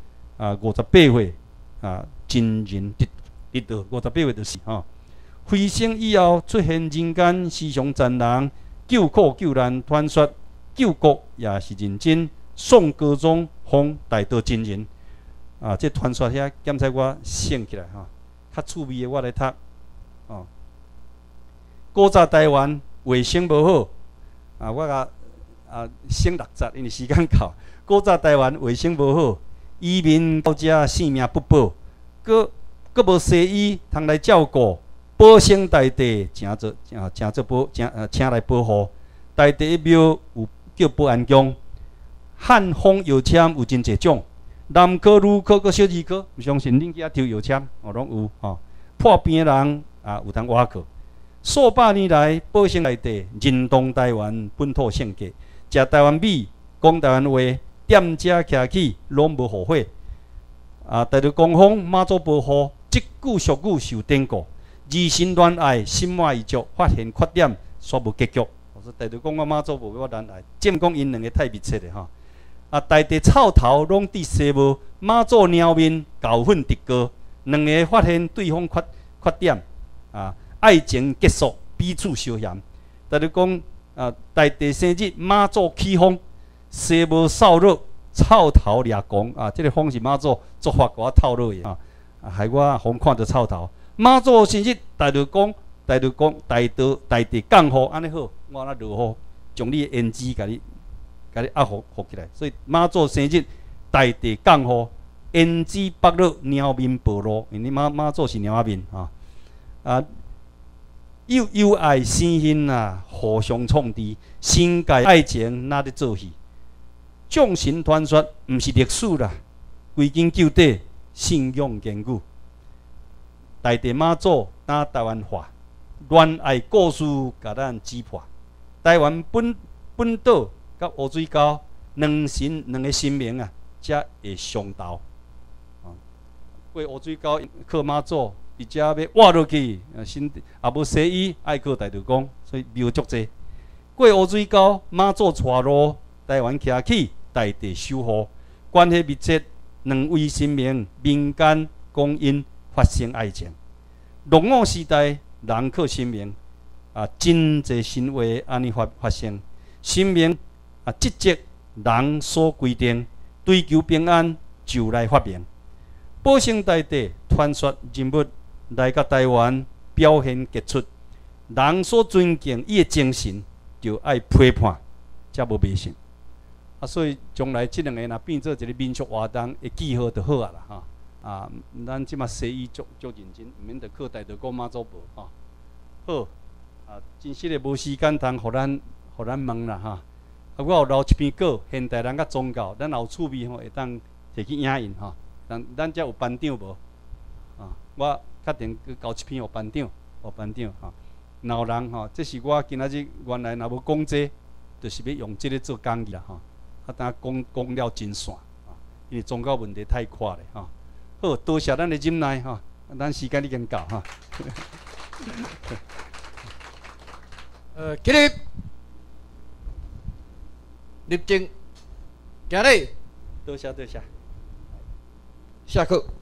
58岁真人得道，58岁就是飞升以后出现人间，时常赞人救苦救难，传说救国也是认真。宋高宗封大道真人这传说遐检查我醒起来较趣味的我来读哦。古早台湾卫生无好，我甲省60，因为时间到。古早台湾卫生无好，移民到遮性命不保，搁无西医通来照顾，保生大地诚做请来保护。大地的庙有叫保安宫，汉方药签有真侪种，男科、女科、搁小儿科，唔相信恁去遐抽药签，拢有吼。破病的人有通挖去。数百年来，保生大地认同台湾本土性格，食台湾米，讲台湾话，踮遮徛起，拢无后悔。大陆公方妈祖保护，即句俗语受典故，二心恋爱，心满意足，发现缺点，煞无结局。我说大陆讲我妈祖无我恋爱，正讲因两个太密切的哈。大地草头拢伫西无，妈祖猫面教训直高，两个发现对方缺点，爱情结束，彼此相嫌。大陆讲大地生日，妈祖起风，西无扫落，草头掠光这个风是妈祖做法给我透落去害我风看到草头。妈祖生日，大陆讲大地降雨，安尼好，我那落雨，将你的胭脂甲你压服起来。所以妈祖生日，大地降雨，胭脂剥落，猫面暴露，因为妈祖是猫面友爱生恨互相创治，新界爱情哪咧做戏？众神传说毋是历史啦，归根究底，信仰坚固。大地妈祖打台湾话，恋爱故事甲咱击破。台湾本岛甲乌水沟两个神明才会相斗。过乌水沟靠妈祖。而且要挖落去，无西医，爱靠大陆讲，所以庙足济。过乌水沟，妈祖带路，台湾徛起，大地守护，关系密切。两位神明，民间讲因发生爱情。龙武时代，人靠神明，真侪神话安尼发生。神明职责人所规定，追求平安就来发明。保生大地传说人物。来到台湾表现杰出，人所尊敬伊的精神，就爱批判，才无迷信。所以将来这两个若变做一个民俗活动的记号就好啦哈。咱即马西医足认真，毋免着靠大陆讲妈祖婆哈。好真实的无时间通，互咱问啦哈。我有留一篇稿，现代人甲宗教，咱有趣味会当摕去影印哈。咱遮有班长无？我确定去交一篇互班长若有人这是我今仔日原来若无讲这，就是要用这个做讲义啦等讲了真线因为宗教问题太宽了好，多谢咱的忍耐咱时间已经到起立，立正，行礼， 多谢。 下课。